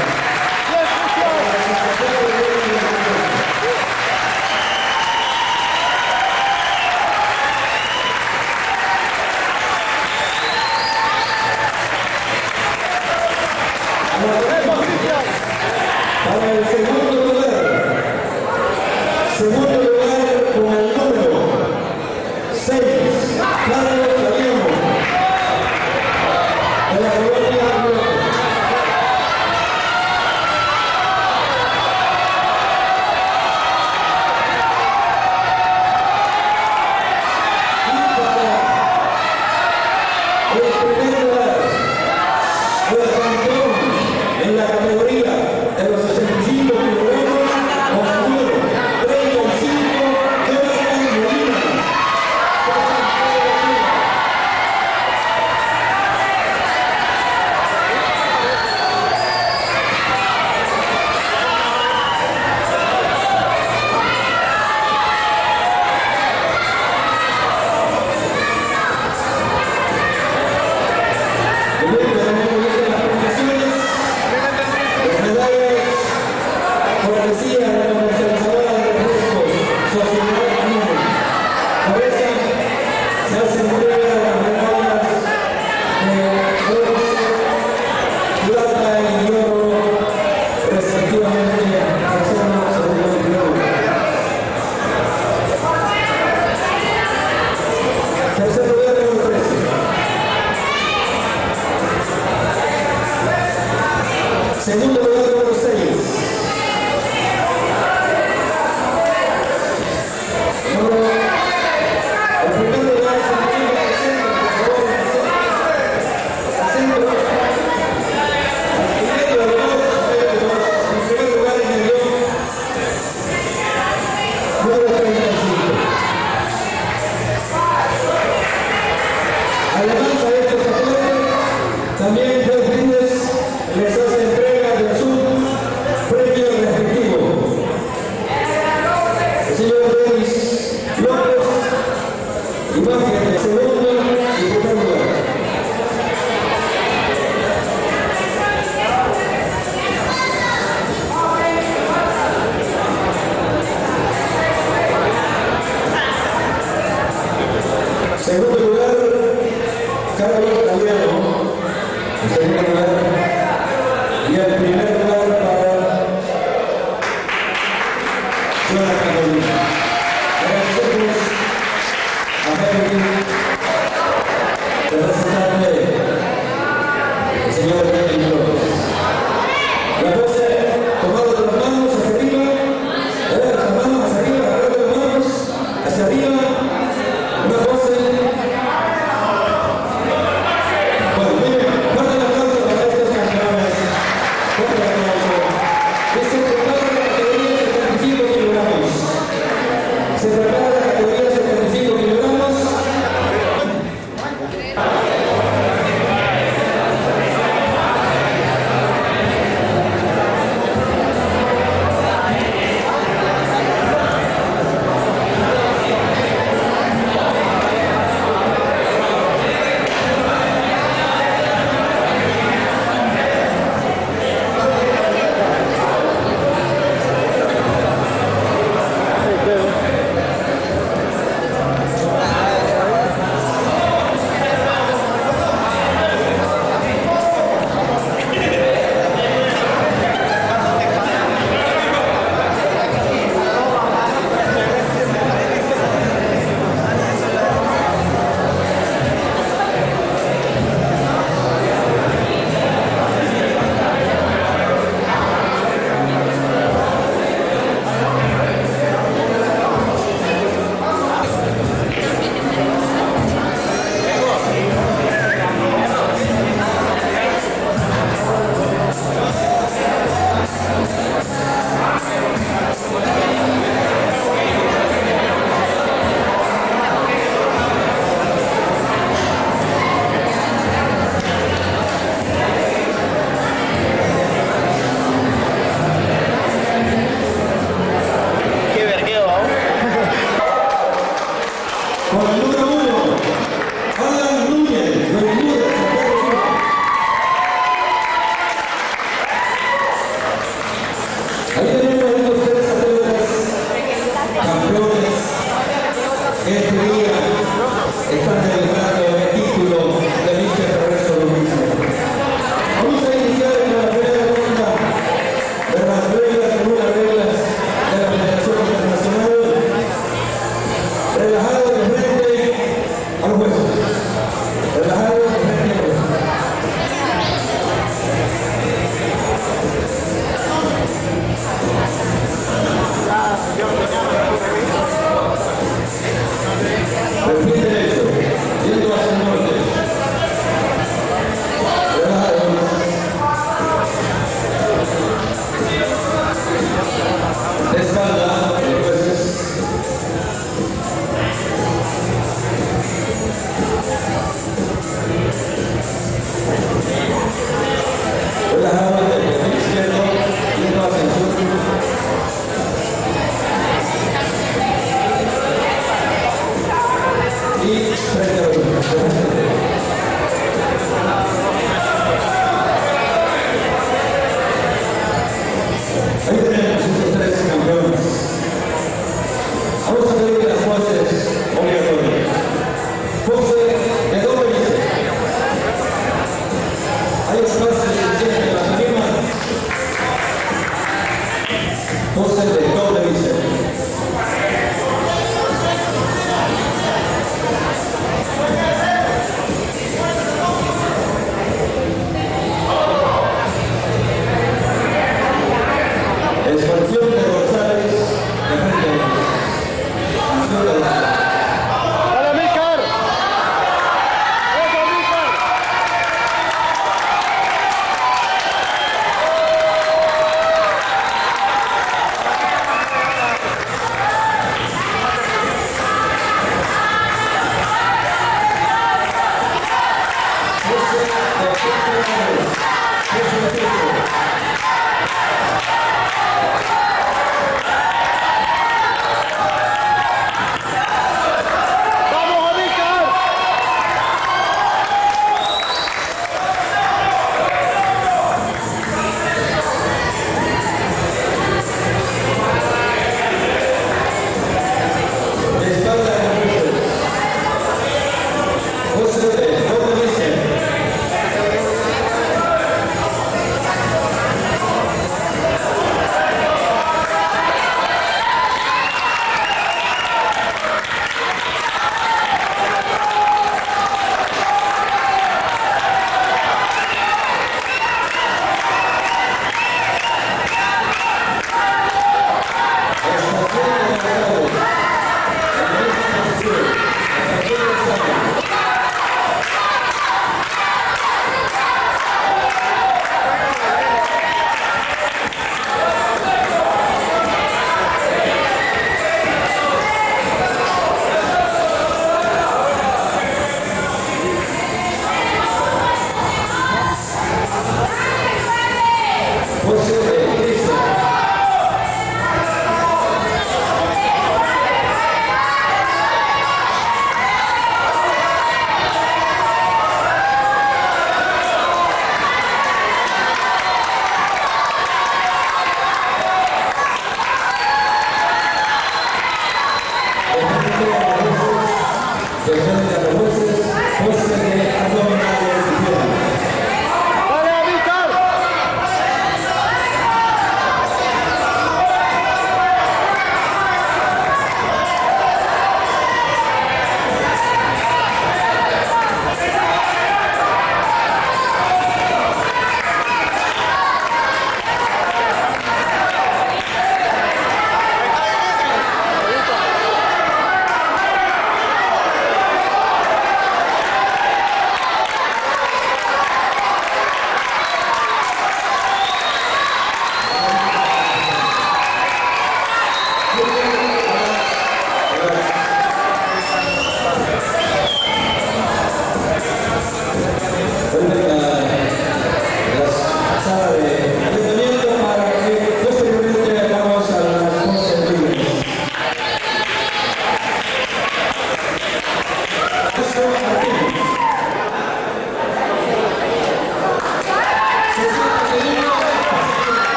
Para el segundo lugar, segundo lugar con el número seis, Carlos Gallego, de la colonia Norte. Y para el primer lugar, el campeón en la categoría de los sesenta y cinco kilogramos con el número treinta y cinco, Jonathan Molina. Muy bien, tenemos las premiaciones, las medallas, cortesía de la comercializadora de refrescos, Sociedad Anónima. Por eso se hace entrega de las medallas de bronce, plata y oro, respectivamente, tercero, segundo y primero. Tercer lugar de los trece. Segundo lugar de los seis. Número, el primer lugar se mantiene presente, por favor, presente. En medio de los dos, en primer lugar en el dos, número treinta y cinco. Además a estos atletas, también Fred Méndez les hace entrega de su premio respectivo. El señor Denis López, imagen de segundo y primer lugar. Segundo lugar, Carlos Gallego. En segundo lugar. Y el primer lugar para Jonathan Molina. Agradecemos a Henry, representante, el señor Denis López. La pose, tomado de las manos hacia arriba, eh, las manos hacia arriba, agarrando las manos hacia arriba, una pose. Bueno, muy bien, fuerte el aplauso para estos campeones. Fuerte el aplauso. Que se prepara la categoría setenta y cinco kilogramos. Se prepara la categoría setenta y cinco kilogramos.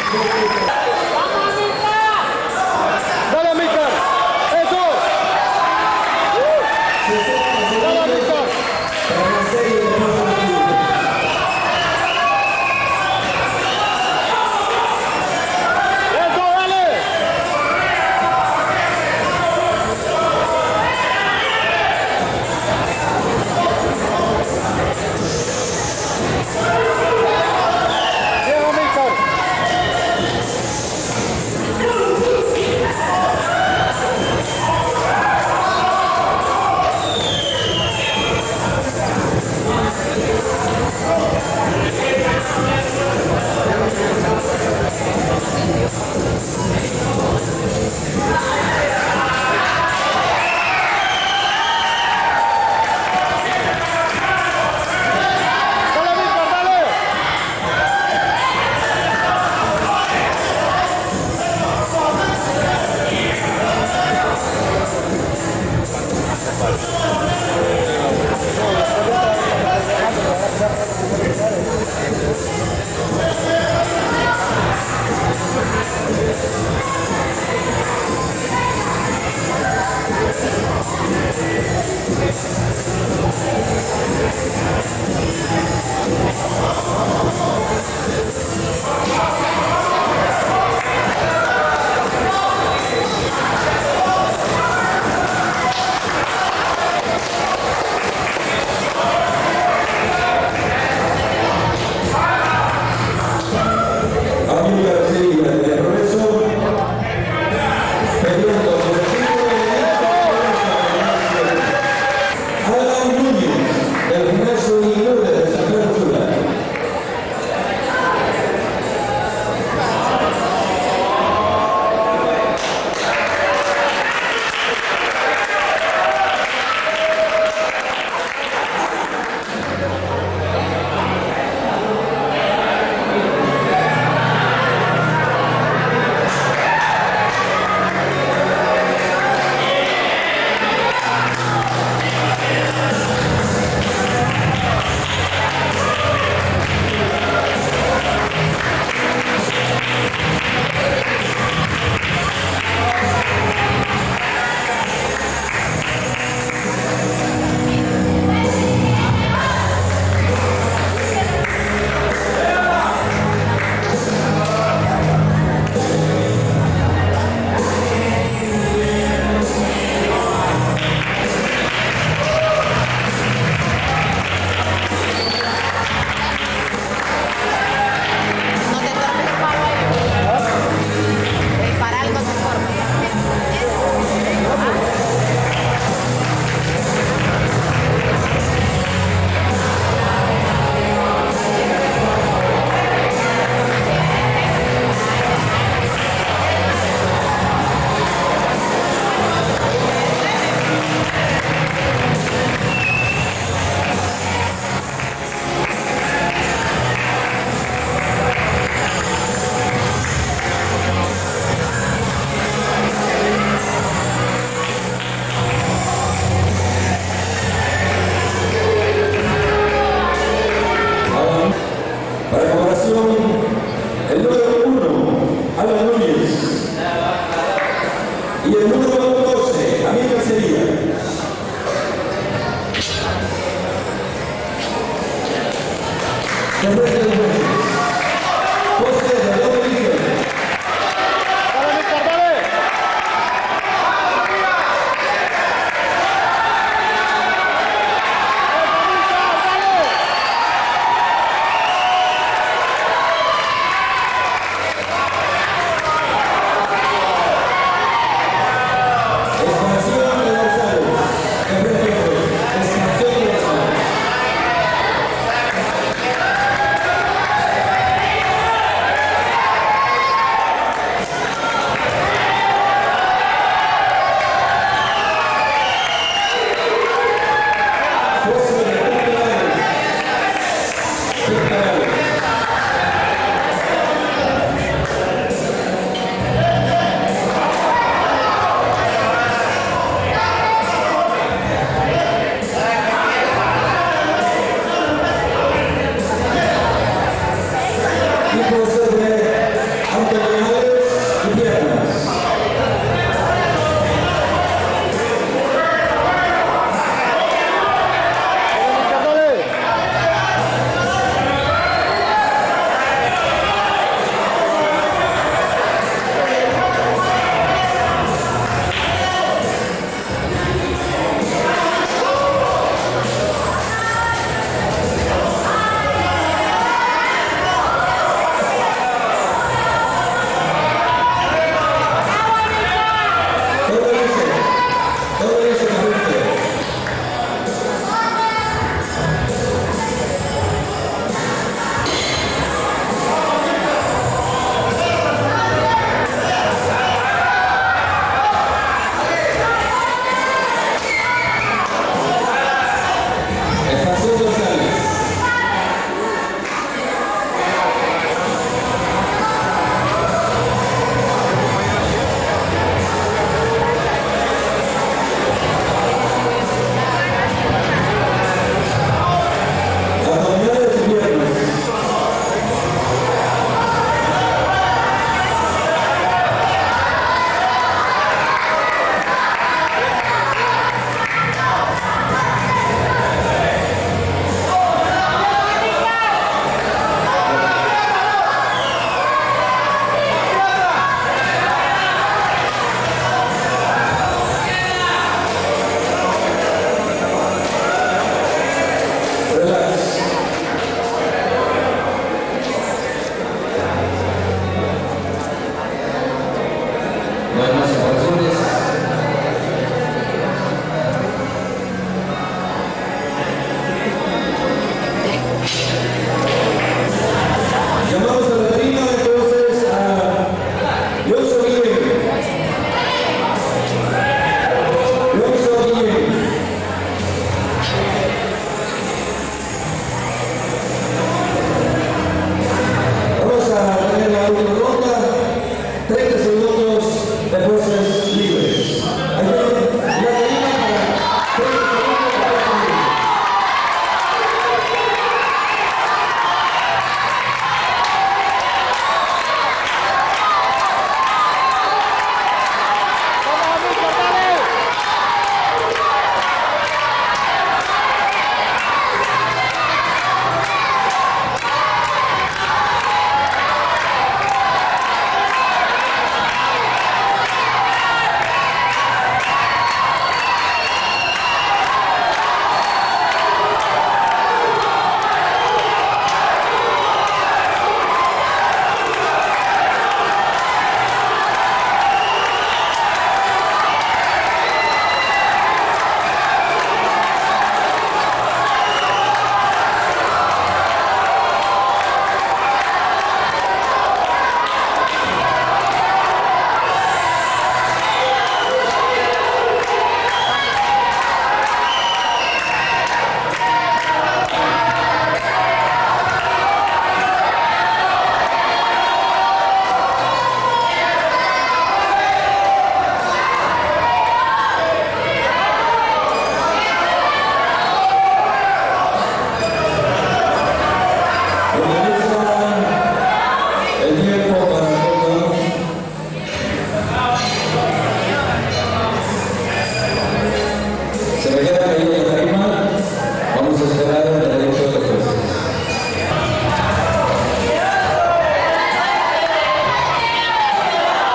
Dale, Mister. Eso. Dale, Mister.
Para la serie de nuevo partido.
Eso, dale. Llega, Mister. Dale, Mister, dale.
Amigo García, del profesor, perdiendo por el equipo de Alan Núñez, del gimnasio Igure de San Pedro Sula.
No te toques para disparar algo con forma.
Para comparación, el número uno, Alan Núñez, y el número doce, Amigo García. Después de los jueces, jueces de doble división.
Dale, Mister, dale.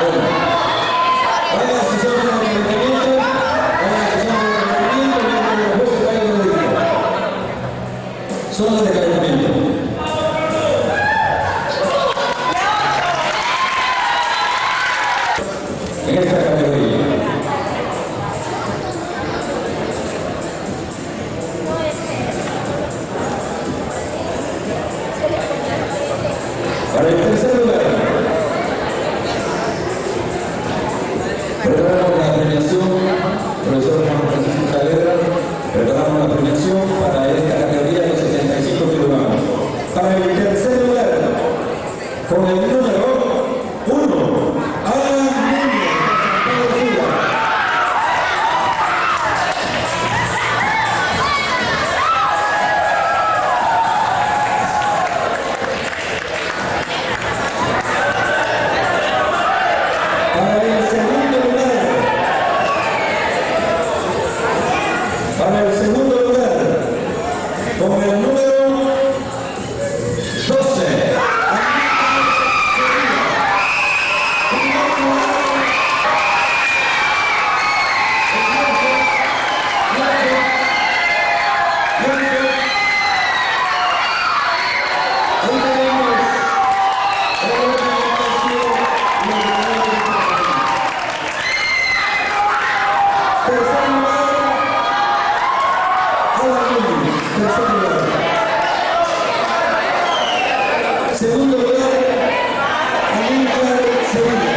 Zona de calentamiento. En esta categoría. Para el tercer lugar, preparamos la premiación, profesor Juan Francisco Saavedra, preparamos la premiación para esta categoría de sesenta y cinco kilogramos. Para el tercer lugar, con el número uno, Alan Núñez, para el segundo lugar, para el segundo lugar, con el número doce. Segundo lugar, Amílcar Sevilla.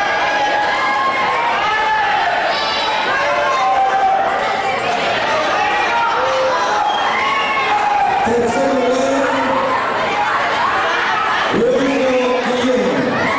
Tercer lugar, Luis Guillermo.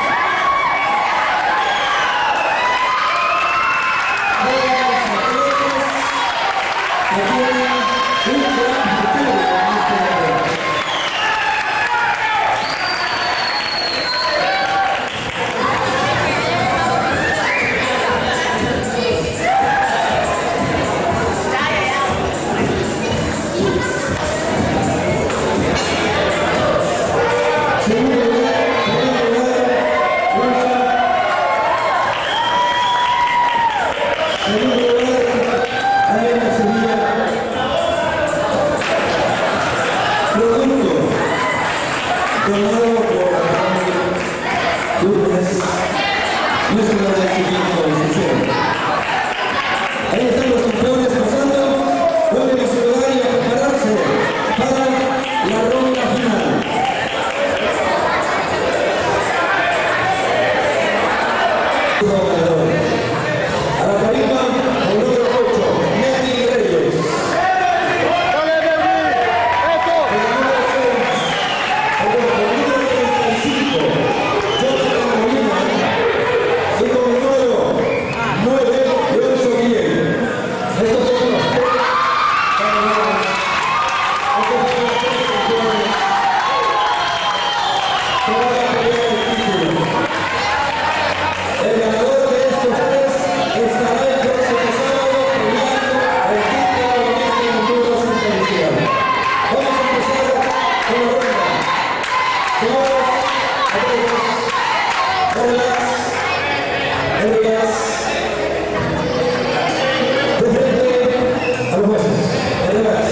Ahí están los campeones pasando, vuelven a su lugar y a prepararse para la ronda final. A la tarima, el número ocho, Neti Reyes.
¡Dale, Berni! ¡Esto!
El número seis, el número treinta y cinco, Jorge Molina. Y con el número nueve, Lorenzo Guillén. Estos son los tres. El ganador de estos tres estará el próximo sábado premiando el título de este Honduras Intermundial. Vamos a empezar con la ronda. Señores, amigos, jóvenes, amigas, de frente a los jueces. Adelante.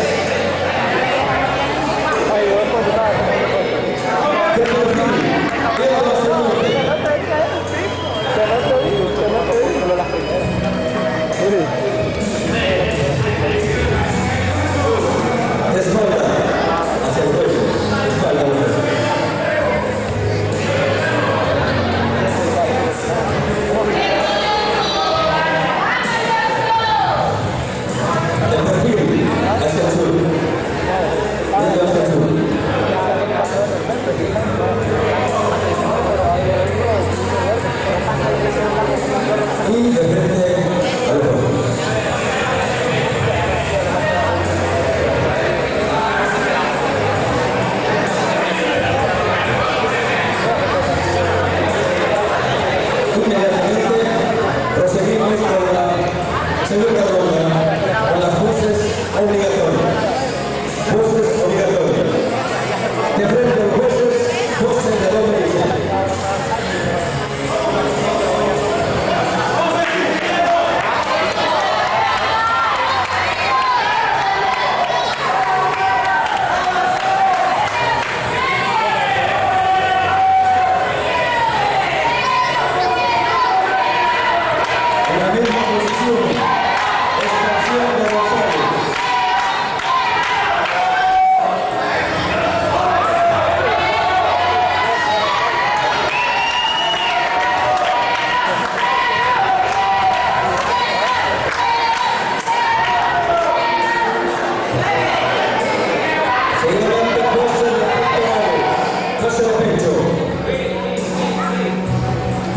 De perfil, queda la segunda. De espalda hacia el cuello, espalda al cuello. De perfil hacia el sur, medio hacia el sur. Y de frente al cuello. Inmediatamente proseguimos con la segunda ronda, con las voces obligatorias. Voces obligatorias. De frente a los jueces, voces de doble dice.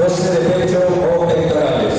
pose de pecho o pectorales.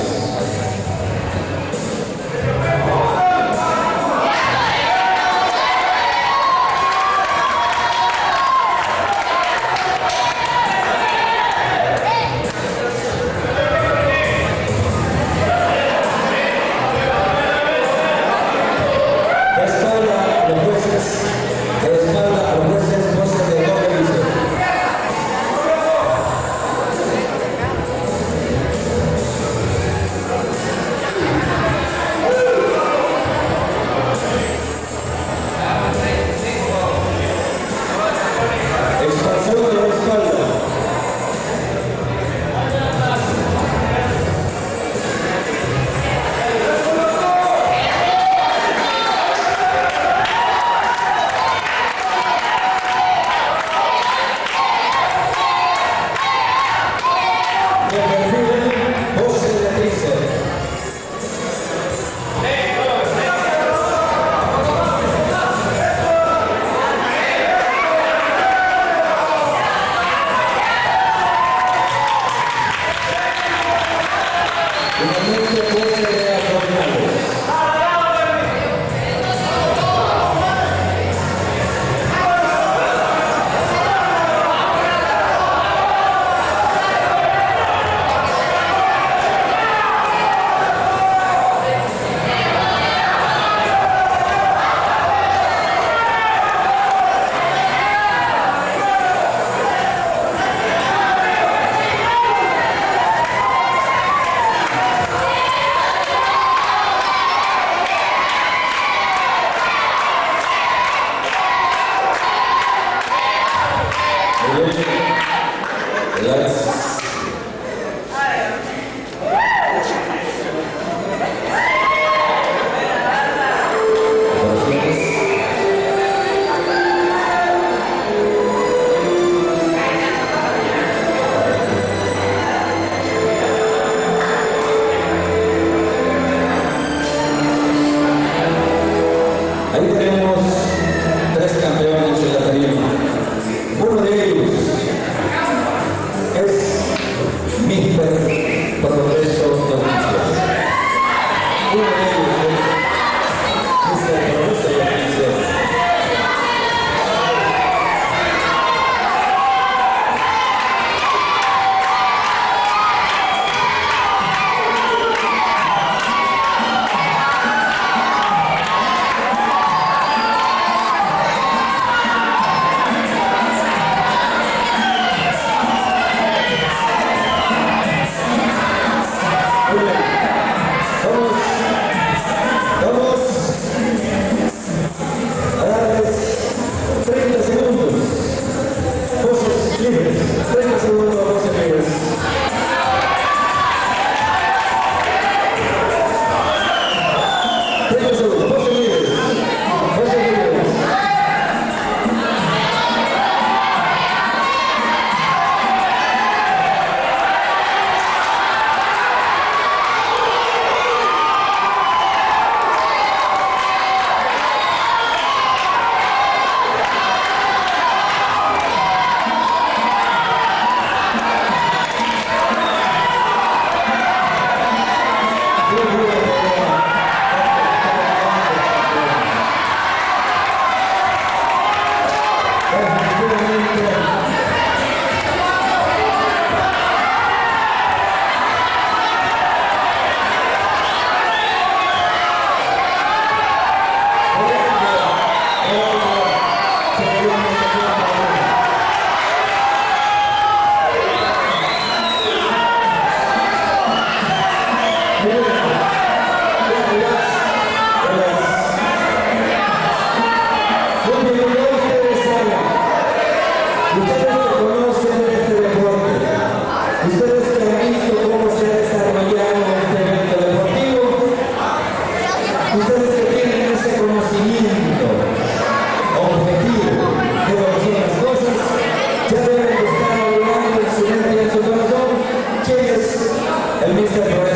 El míster